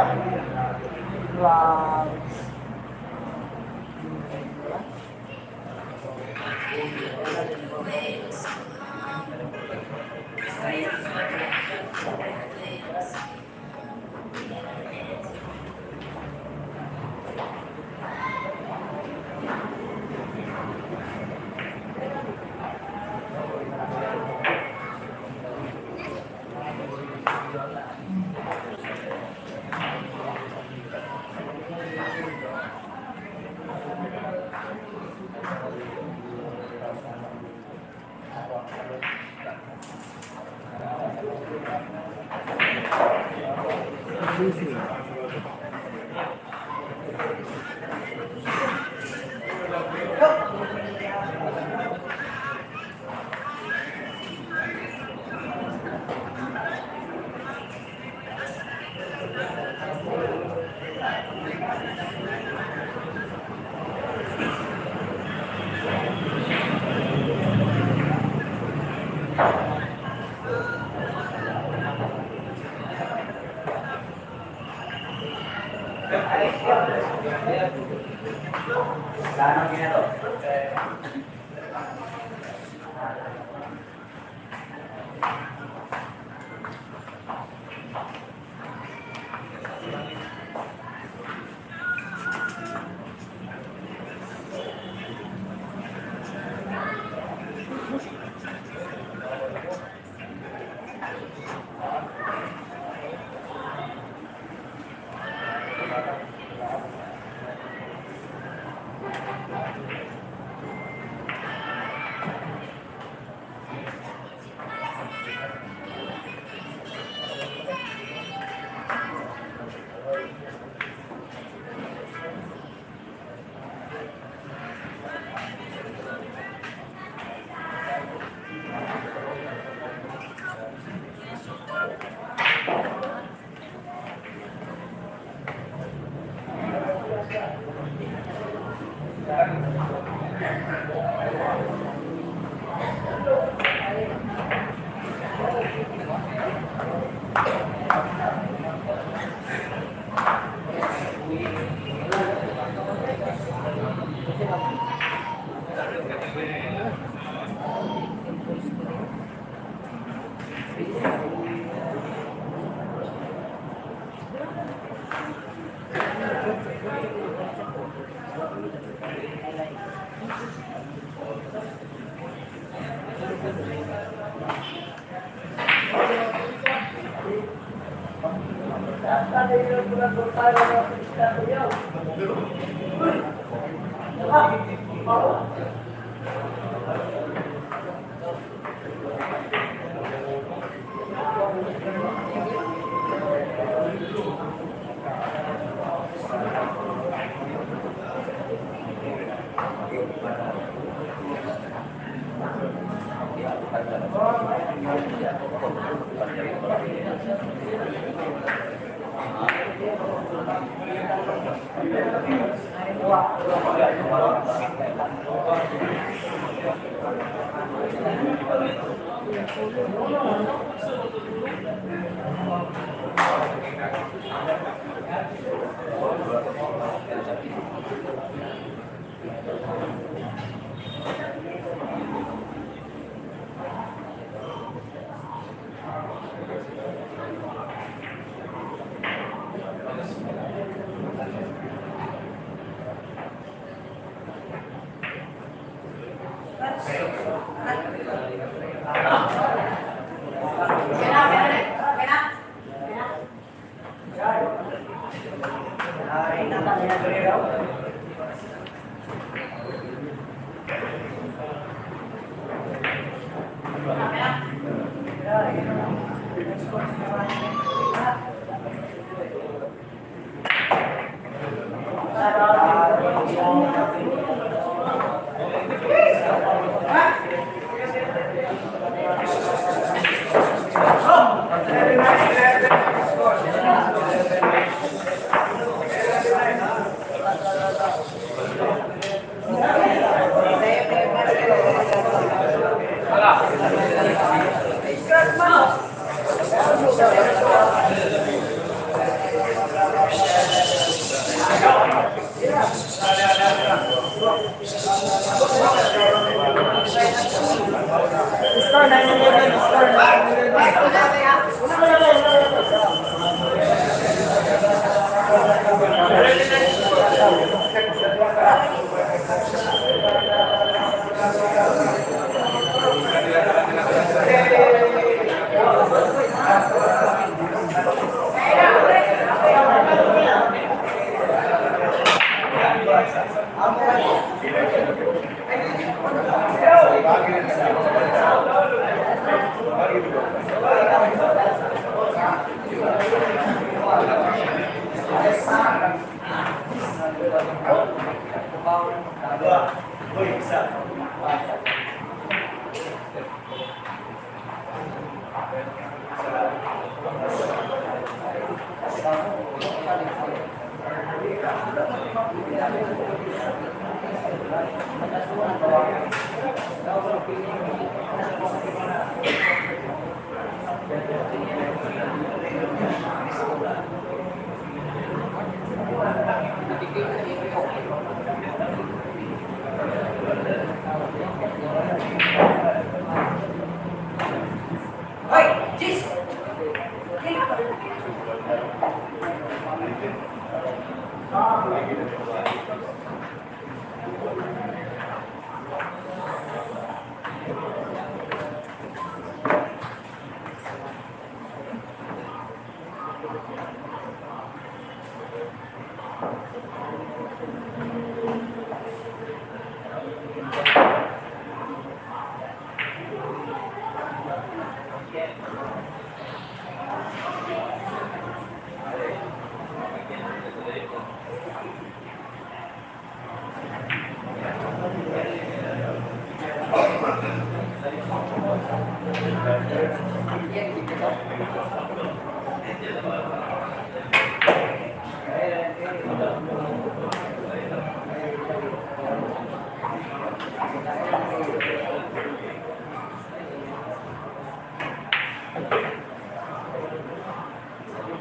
Wow.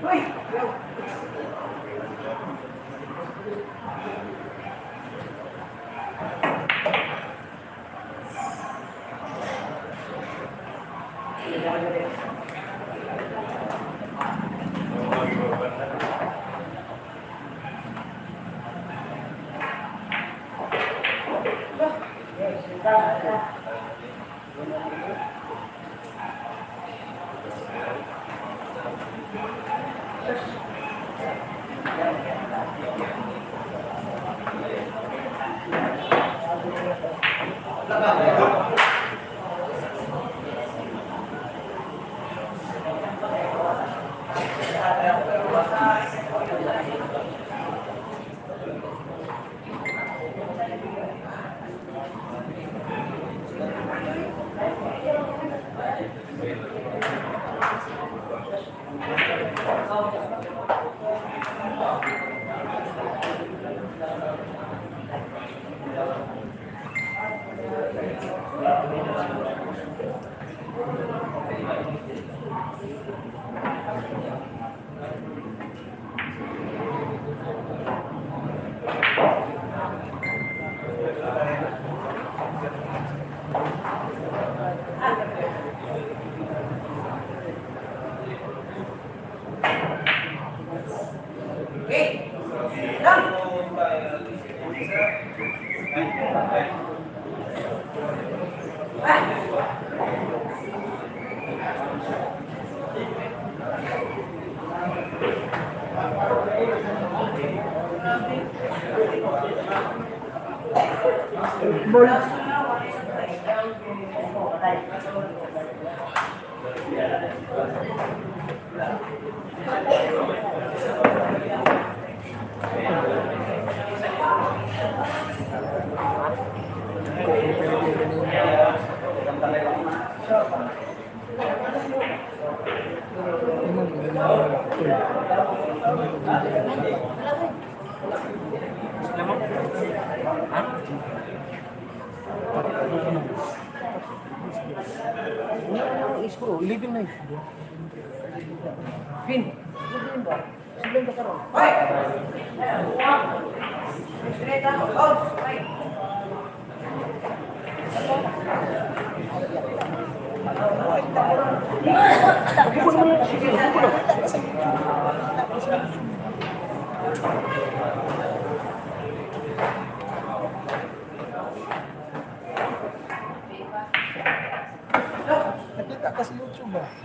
Nakita ka sa YouTube ba?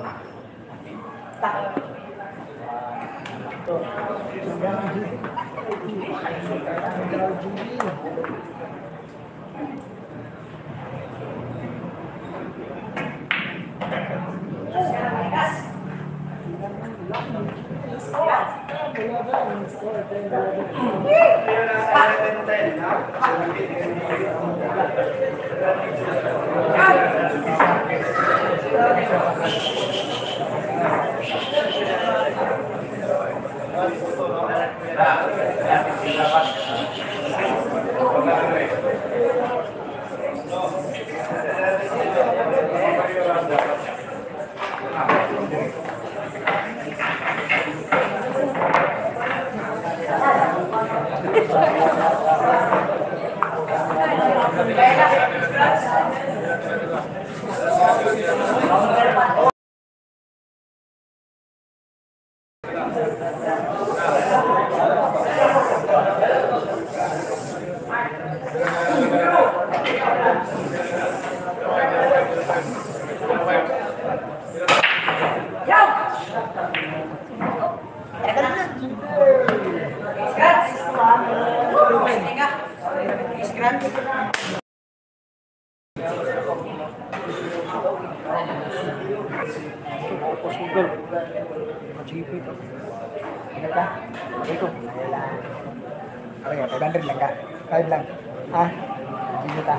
Ano nga, 500 lang ka? 5 lang. Ah, hindi ta.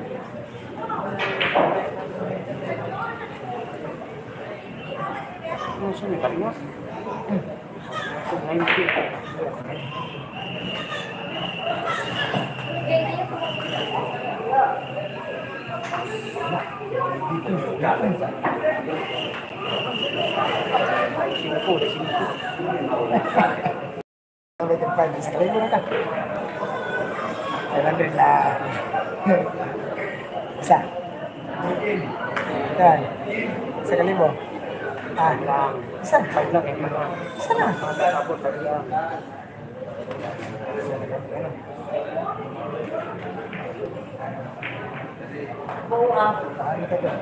Ano siya, may paringas? 90. Ulit yung 5. Sa kalibo na ka. 700 lang. Isa. Yan. Sa kalibo. Isa. 5 lang eh. Isa na. Ano ka to?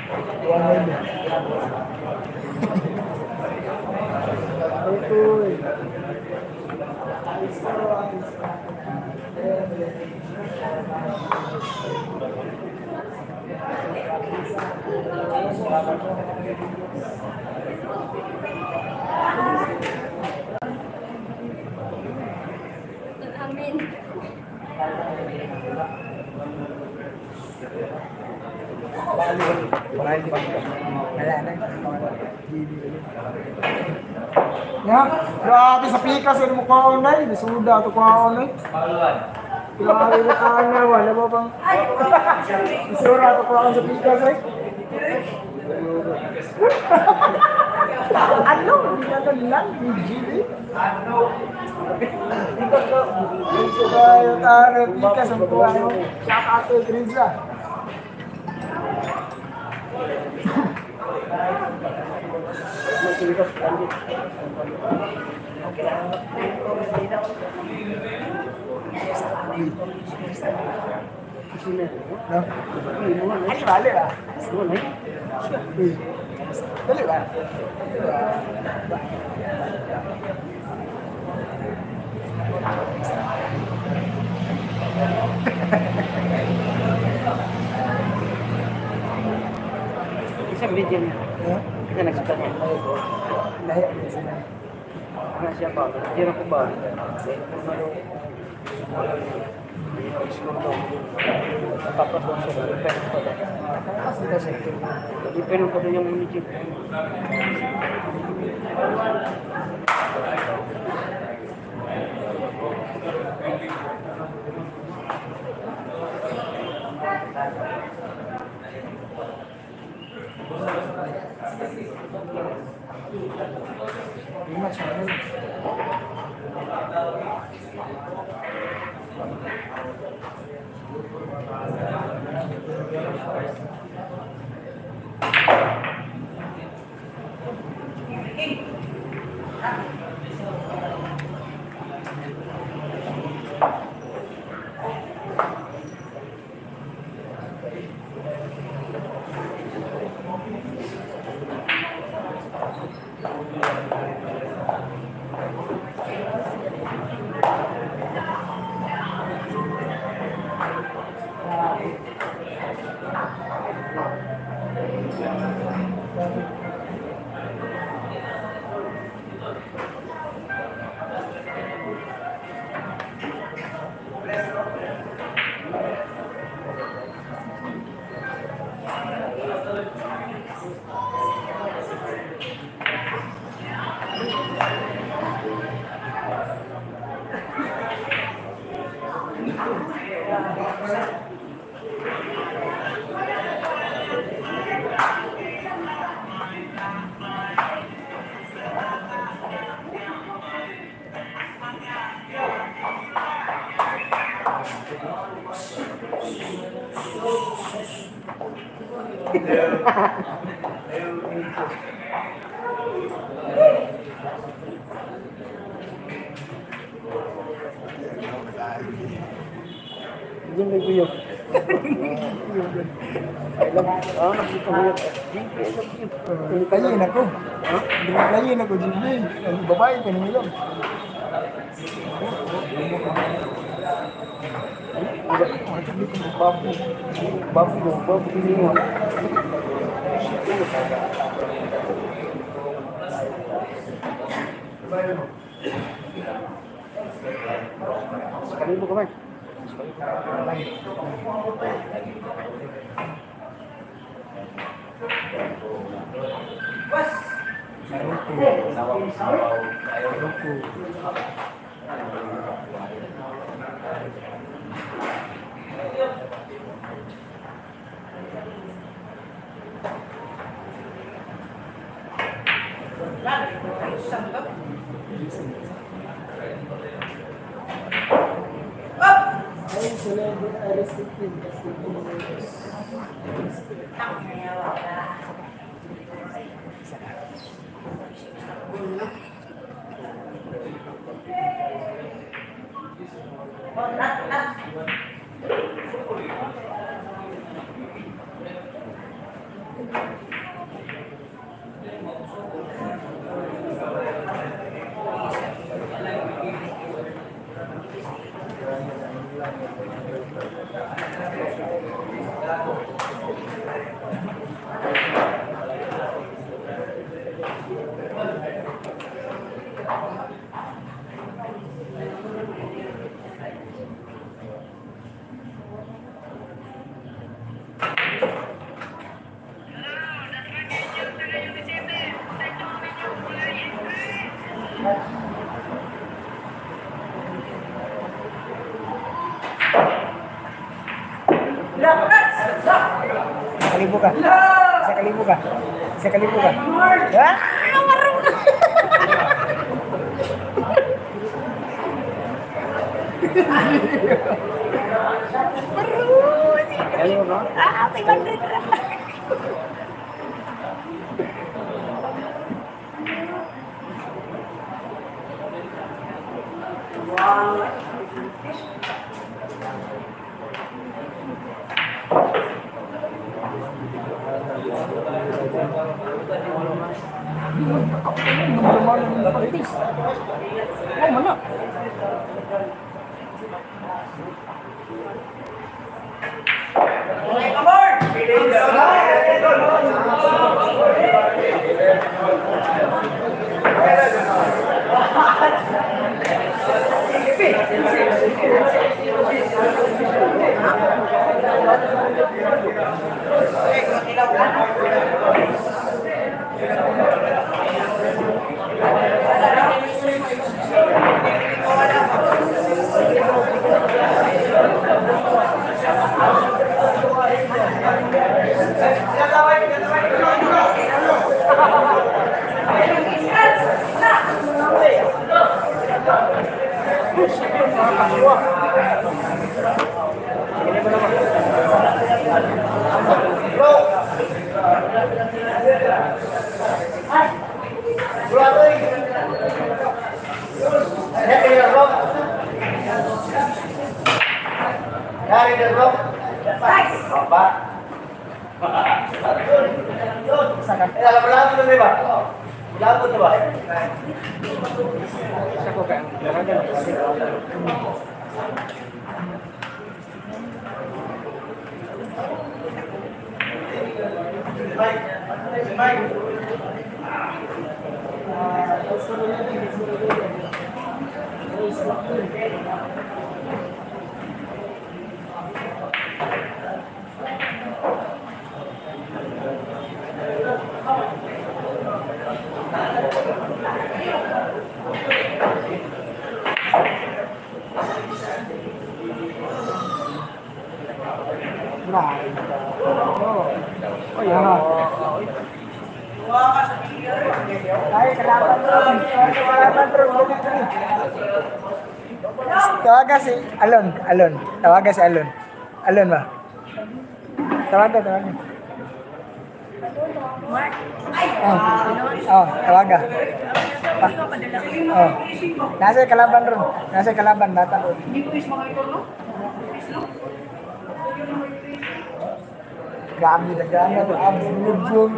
100. Amin. Wala na. Ya, grabe sa pikas ano mo ka online, suda to ka online. Grabe na ka na, wala mo bang. Isura to ka sa pikas eh. Ano? Hindi ka lang, BGB. Tayo tayo, pikas ang buwan mo. Shout out to Grinza. No? Ay, vale ba? Dali ba? Isang video niya. Kasi nagsutan niya. Lahat din sila. Ano siya ba? Hindi na ko ba? Tapos ko siya. Depende ko doon. Tapos dito siya. Depende ko doon yung video. Lima channel. Diyan may guyo. Nakita mo yun. Layin ako. Layin ako, Jimmy. Ang babae ka nila. Babu ini mo. Sekali mo kamay. Ayun sila yung Iris Team. Kalibo ka. Isa kalibo ka. Isa kalibo ka. Ah! Marunong! Kalibo ka? Ah, 500. Oh, mana? Oh iya. Ay, kalaban terus. Kalaban terus. Tawagan si Alon. Tawagan si Alon. Alon ba? Tawagan. Tawagan. Oh. Nasa kalaban ron. Nasa kalaban bata ron. Kami negara tuh abis belum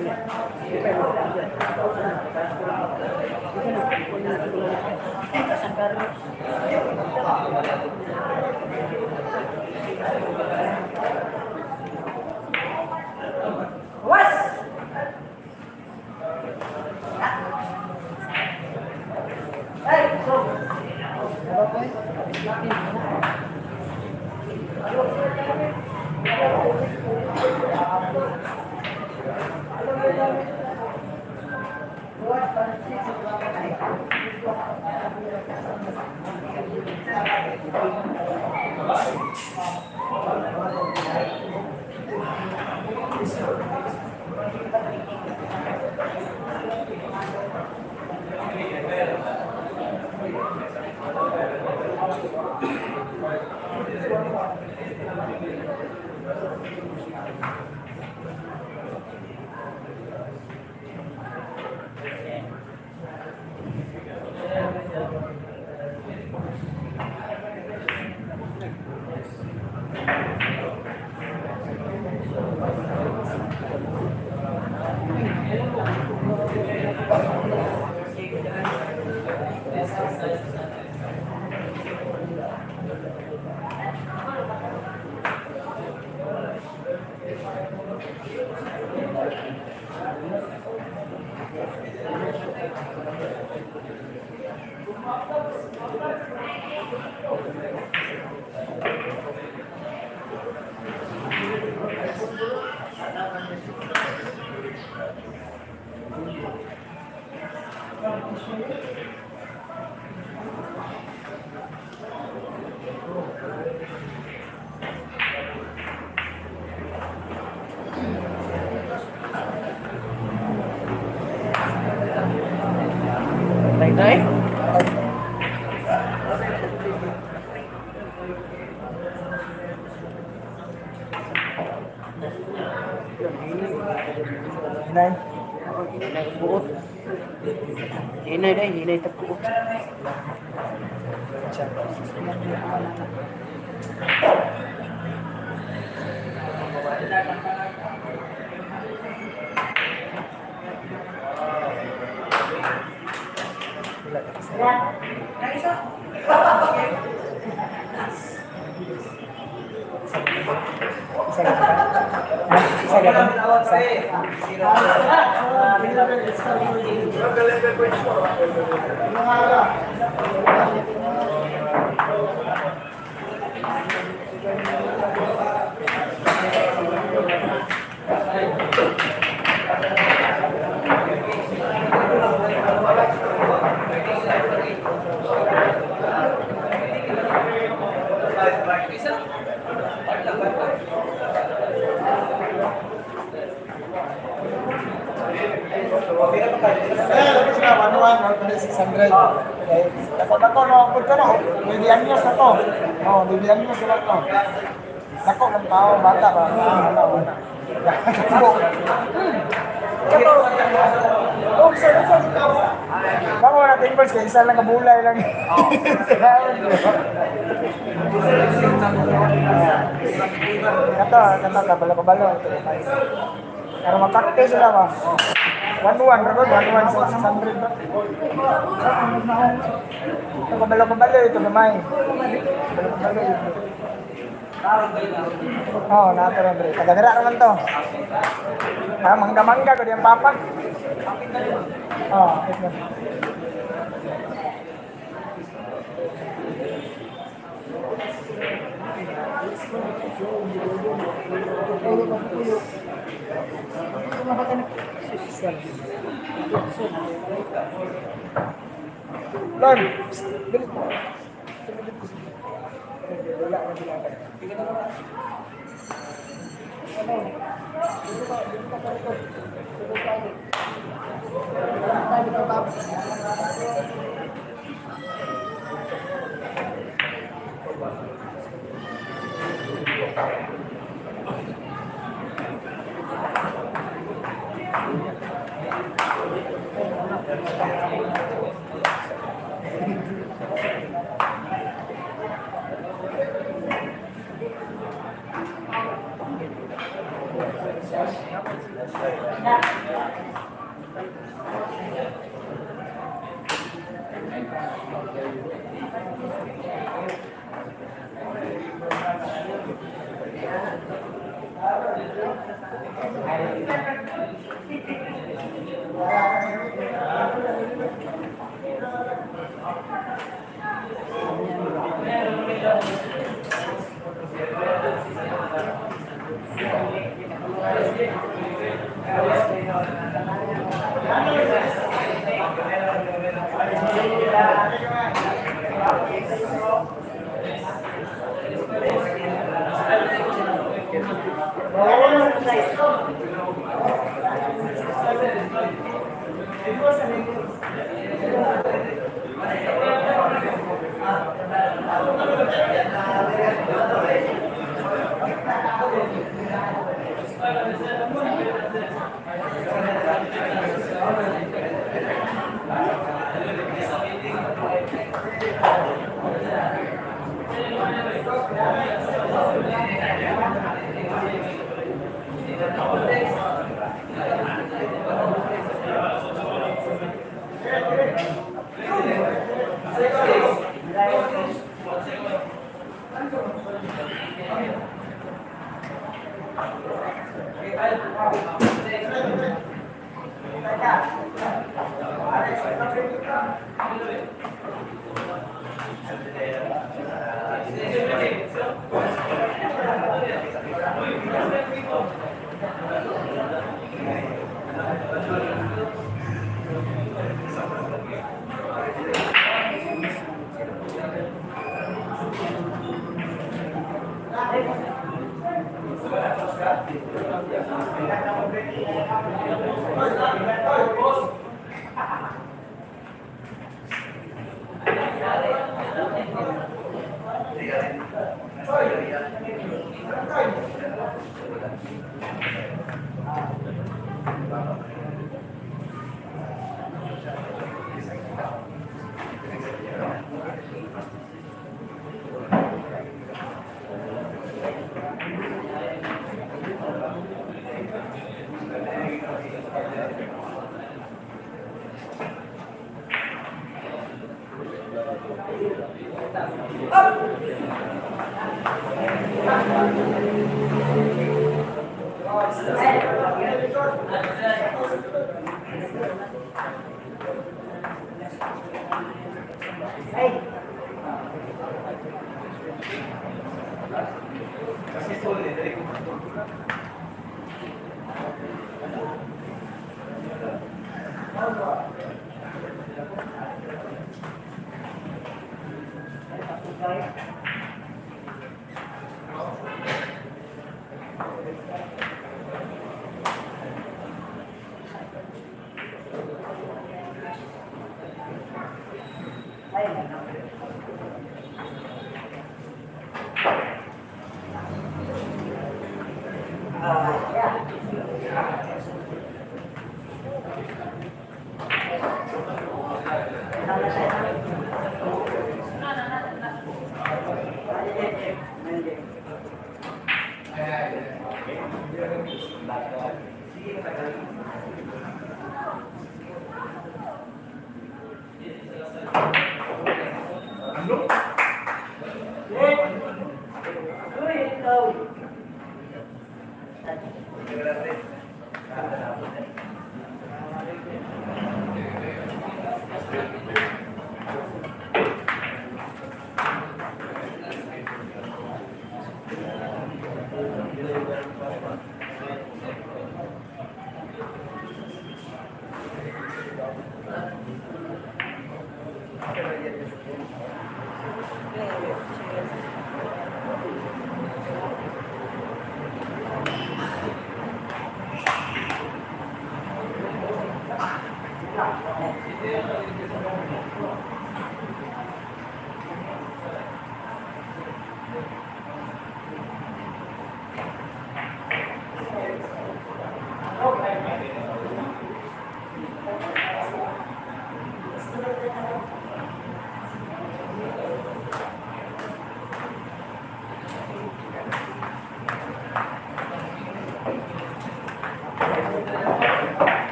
Tay-tay. Hinay. Hinay buot. Hinay day, hinay tagkuot. Dako no, punta no. Bibigyan niya sa to. Oh, bibigyan niya sila to. Dako ng tao, bata ba? Wala. Ito. Oh, sir. Bako na timbers kay isa lang kabulay lang. Kata kabalo. Para makakte sila ba? 1-1, record 1-1 sa 600 ba? Ito kabalo ito gamay. Kabalo ito. Oo, natara bro. Taga-dira naman to. Mangga-mangga ko diyang papak. Oo, ito. Lon, bilis mo.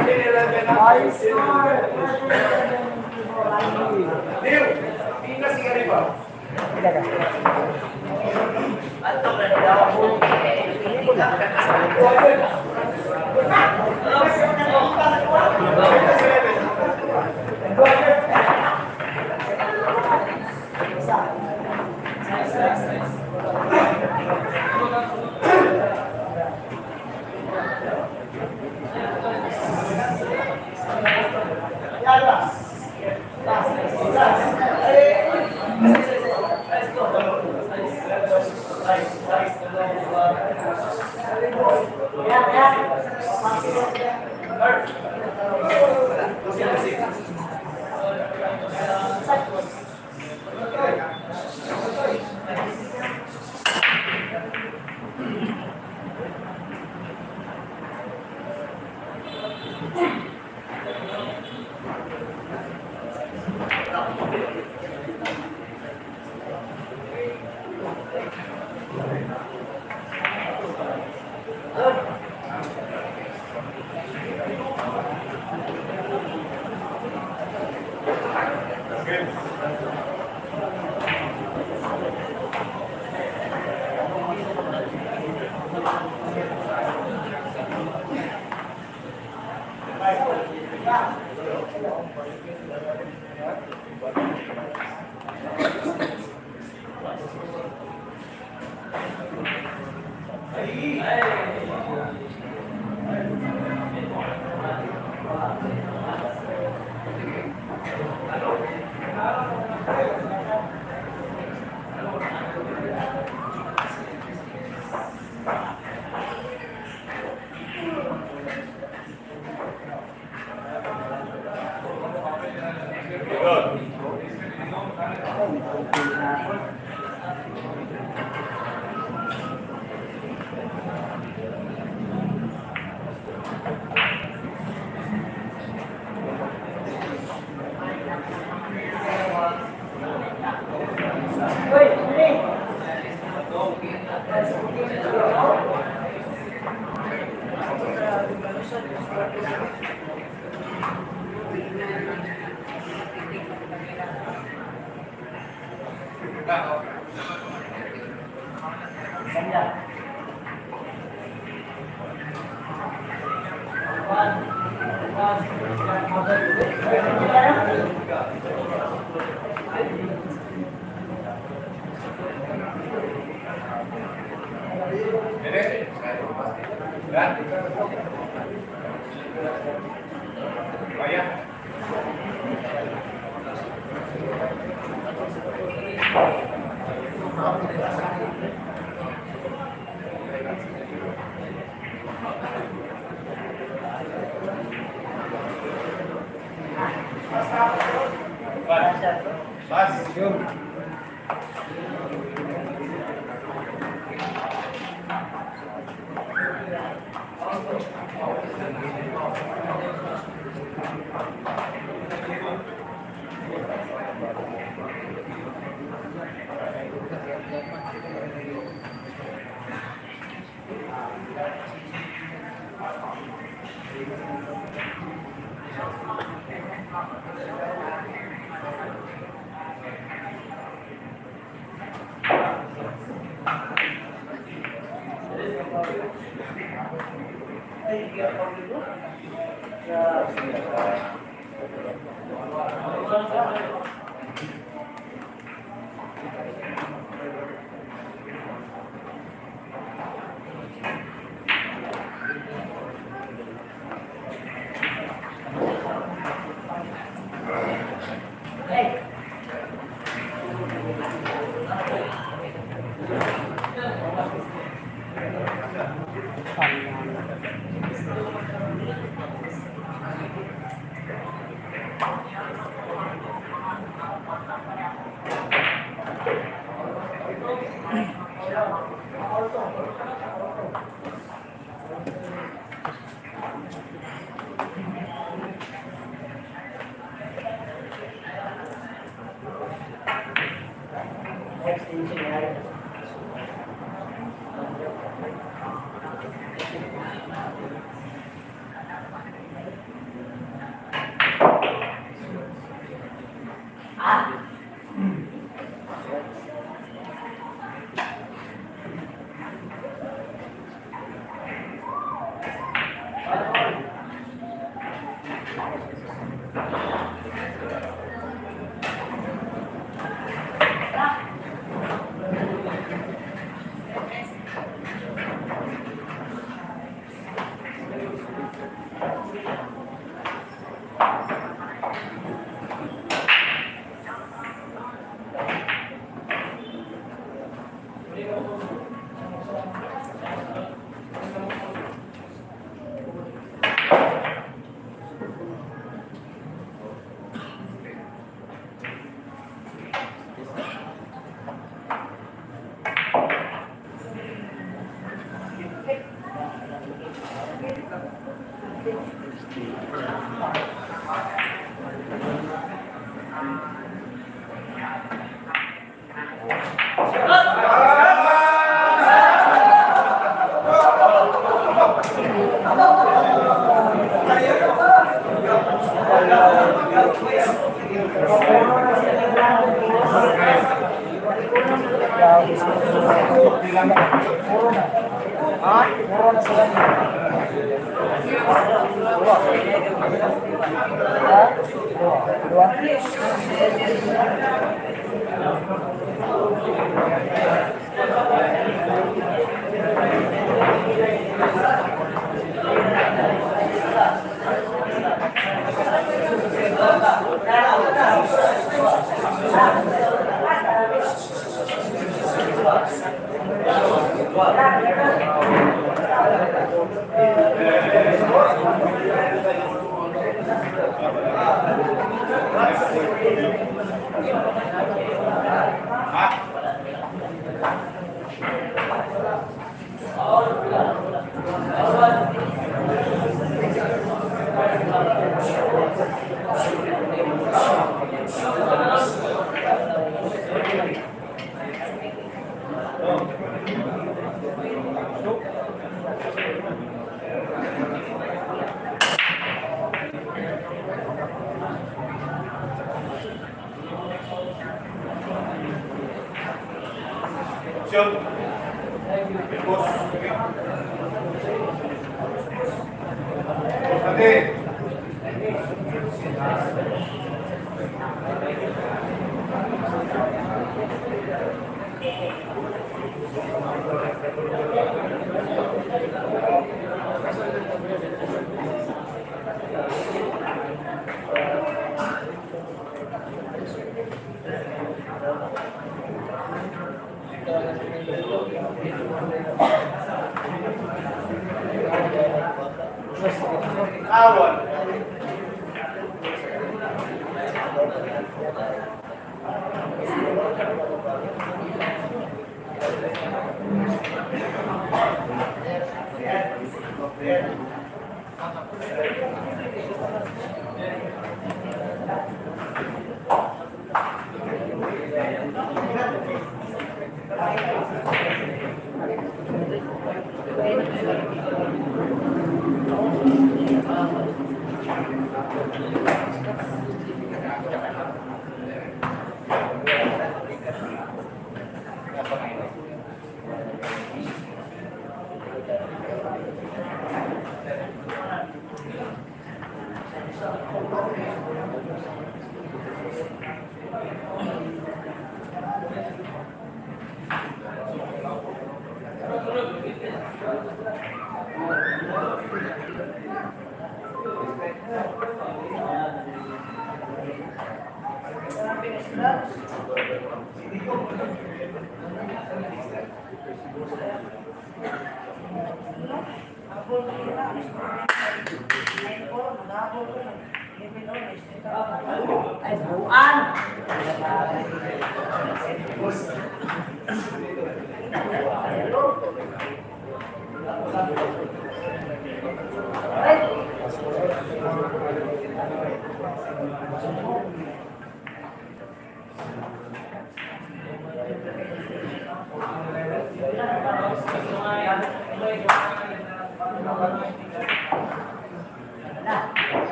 High score. Tidak kan?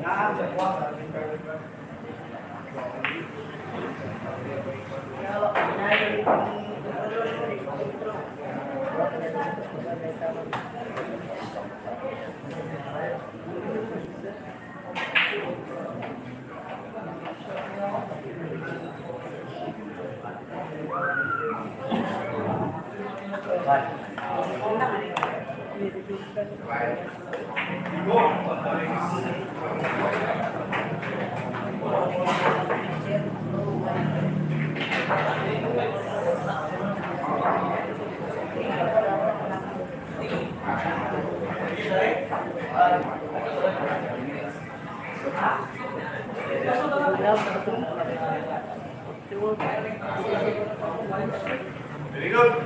Very good.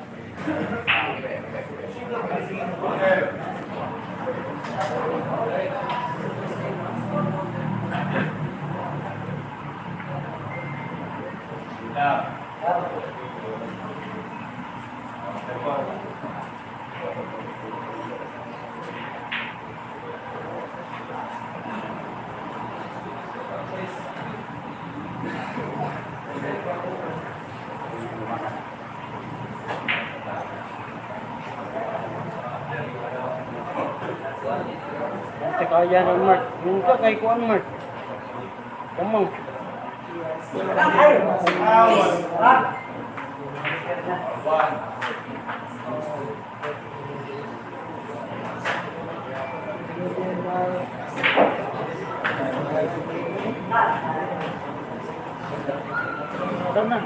Teka yan ang Mark. Yung ka kay kuan Mark. Kamang. Tama.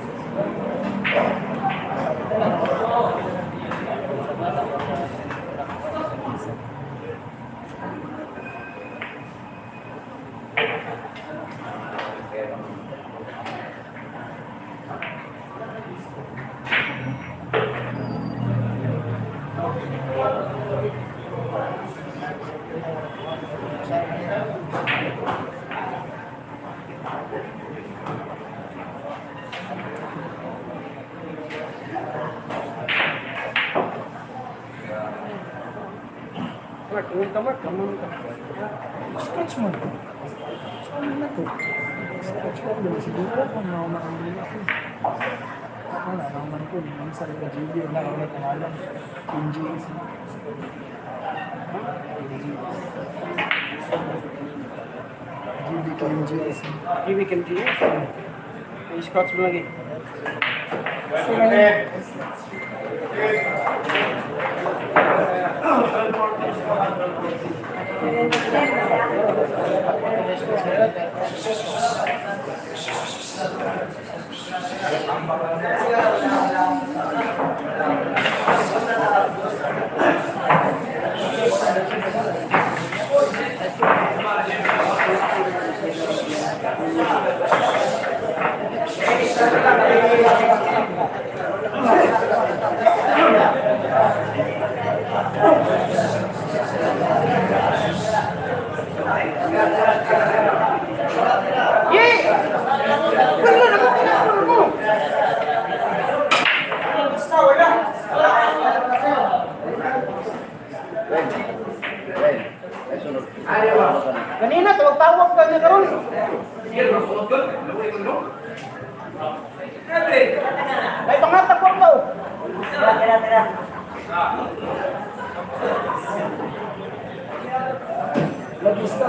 Mark, ulit ka Mark. Kamang ka. Scratch mo. Saan na to? Scratch mo din. Siguro kung nakamakamili ako. Wala, naman ko. Ang sarili ka GB. Wala ko na pangalan. NGS. GB ka NGS. Give him to you. I-scratch mo lagi. Kanina, tawag-tawag ka niya karon. Ay, pangatag ko ko. Lagista.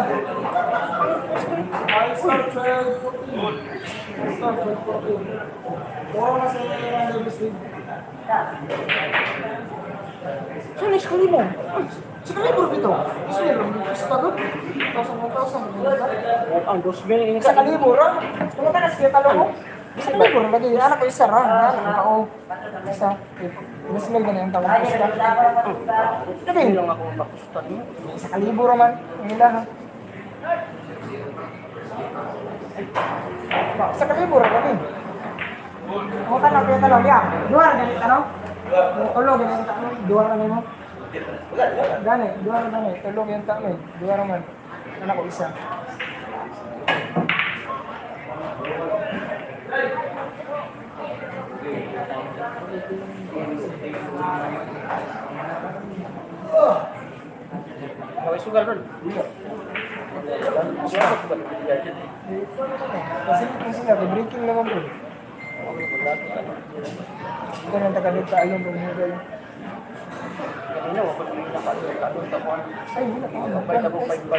I start 12:14. Start 12:14. Wala sa mga lagista. Saan is kalimo? Sa kalimo ito. Saan yung gusto ko? 1,000. Ang 2,000 ini Sa kalimo ra. Kung ka nas kita mo. Sa kalimo ra lagi anak ko isa ra. Ang tao isa. Mas may ganyan tao ko isa. Sabi lang ako makustan mo. sa kalimo ra man. Ang ila ha. Sa kalimo ra lagi. Mo ka na kita lang ya. Dua ra ganito no? Tulog yung takmo, dua ra mo. Gani, dua ra gani, tulog yung takmo, dua ra man. Anak ko isa. Kaway sugal ron. Kasi nga, breaking naman po. Ito nang taga-dita yung bumugal. Ay, wala pa.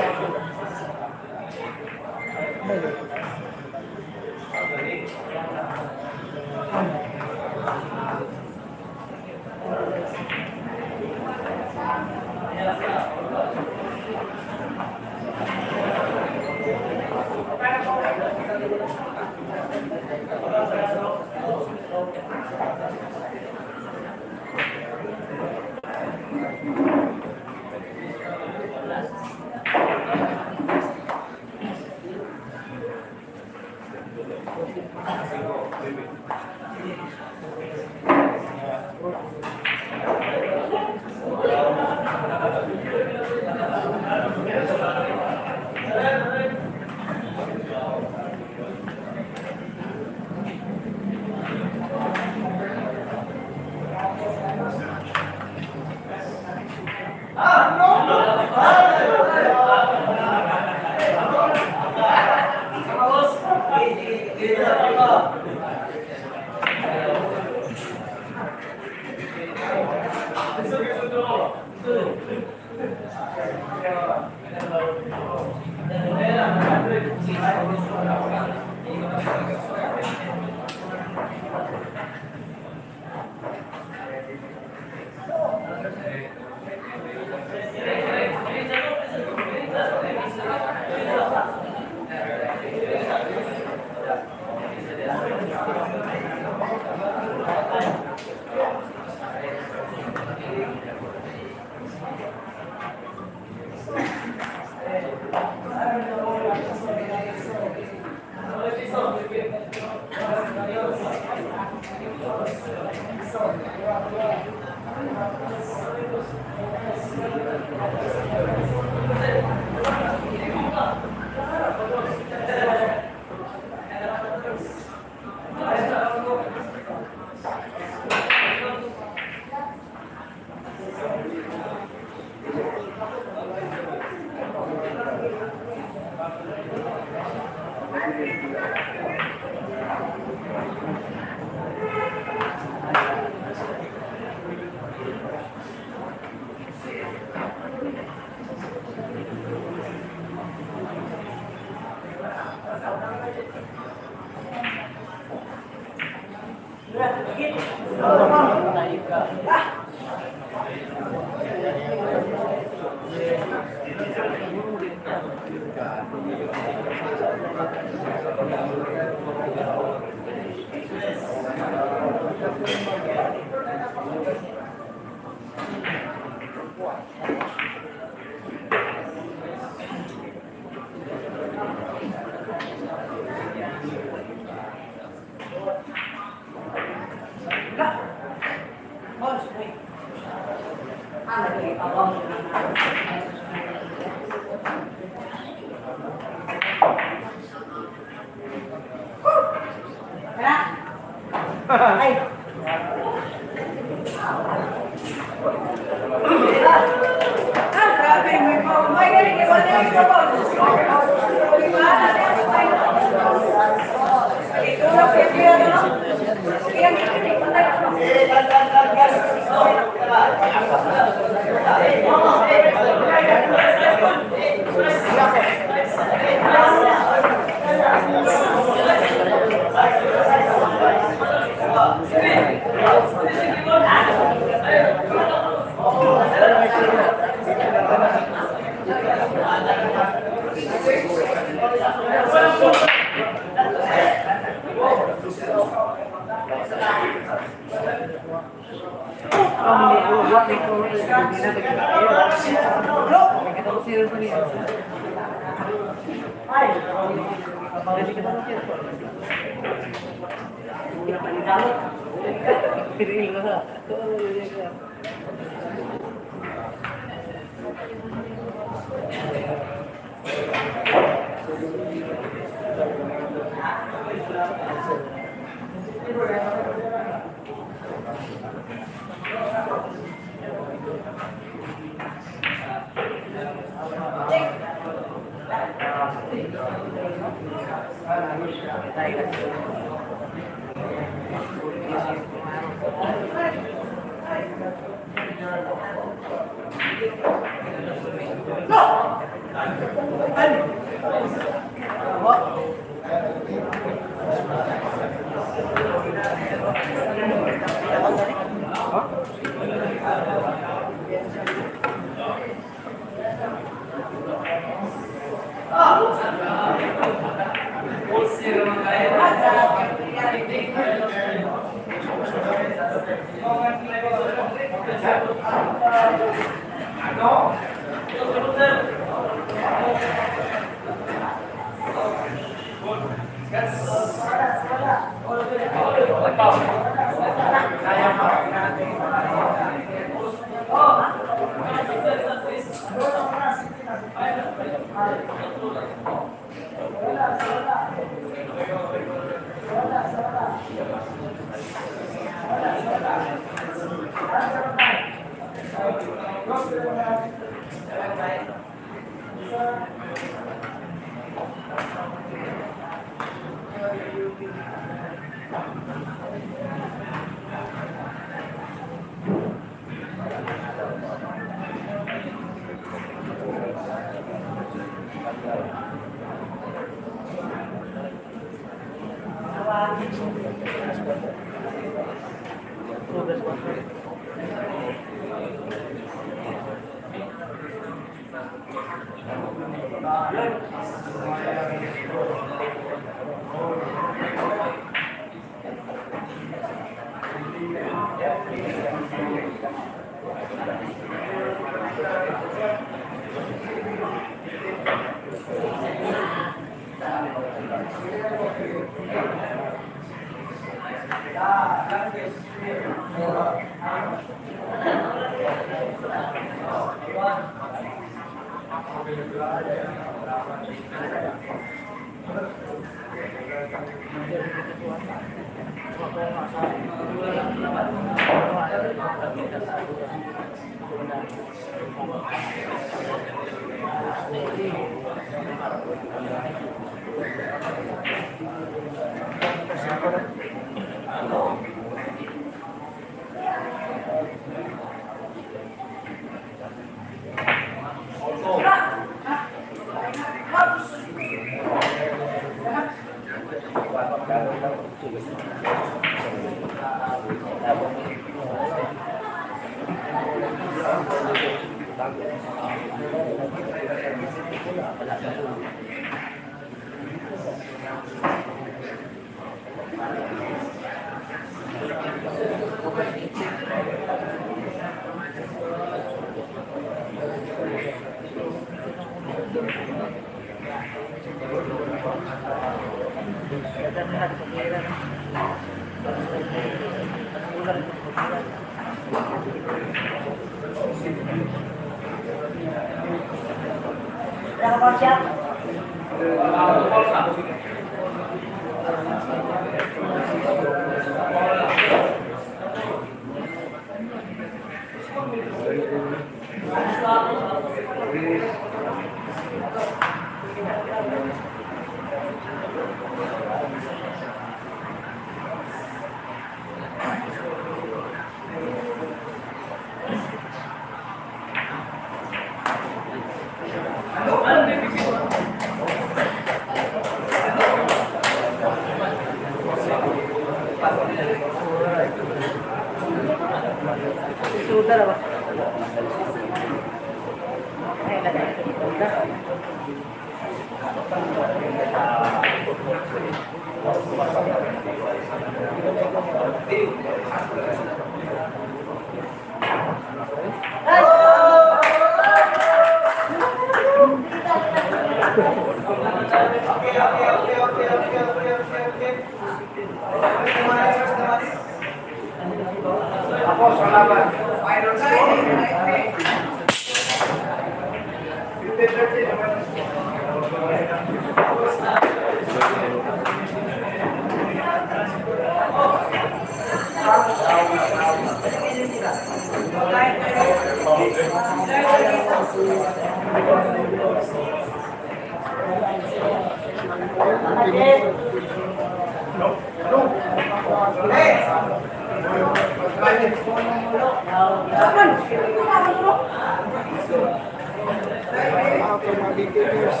Okay, mga detailers.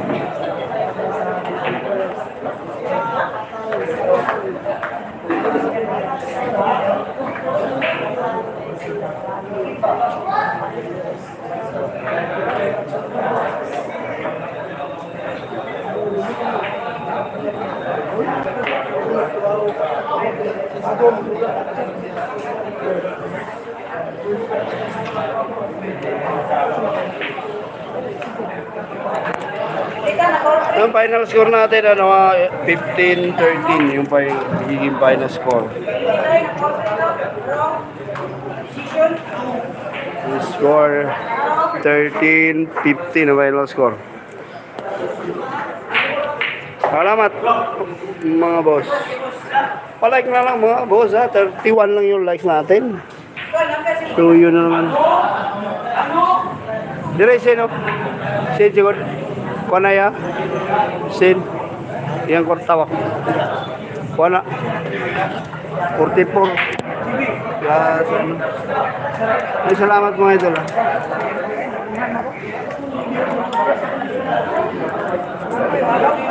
Ang final score natin, 15-13, yung magiging final score. Yung score, 13-15 ang final score. Salamat, mga boss. Palike na lang mga boss, ha? 31 lang yung likes natin. So, yun na naman. Dire, sino? Sino, siguro? Kuana ya? Sin? Yang kortawak. Kuana? 44. Plus, ano? Ay, salamat mga idol, ha?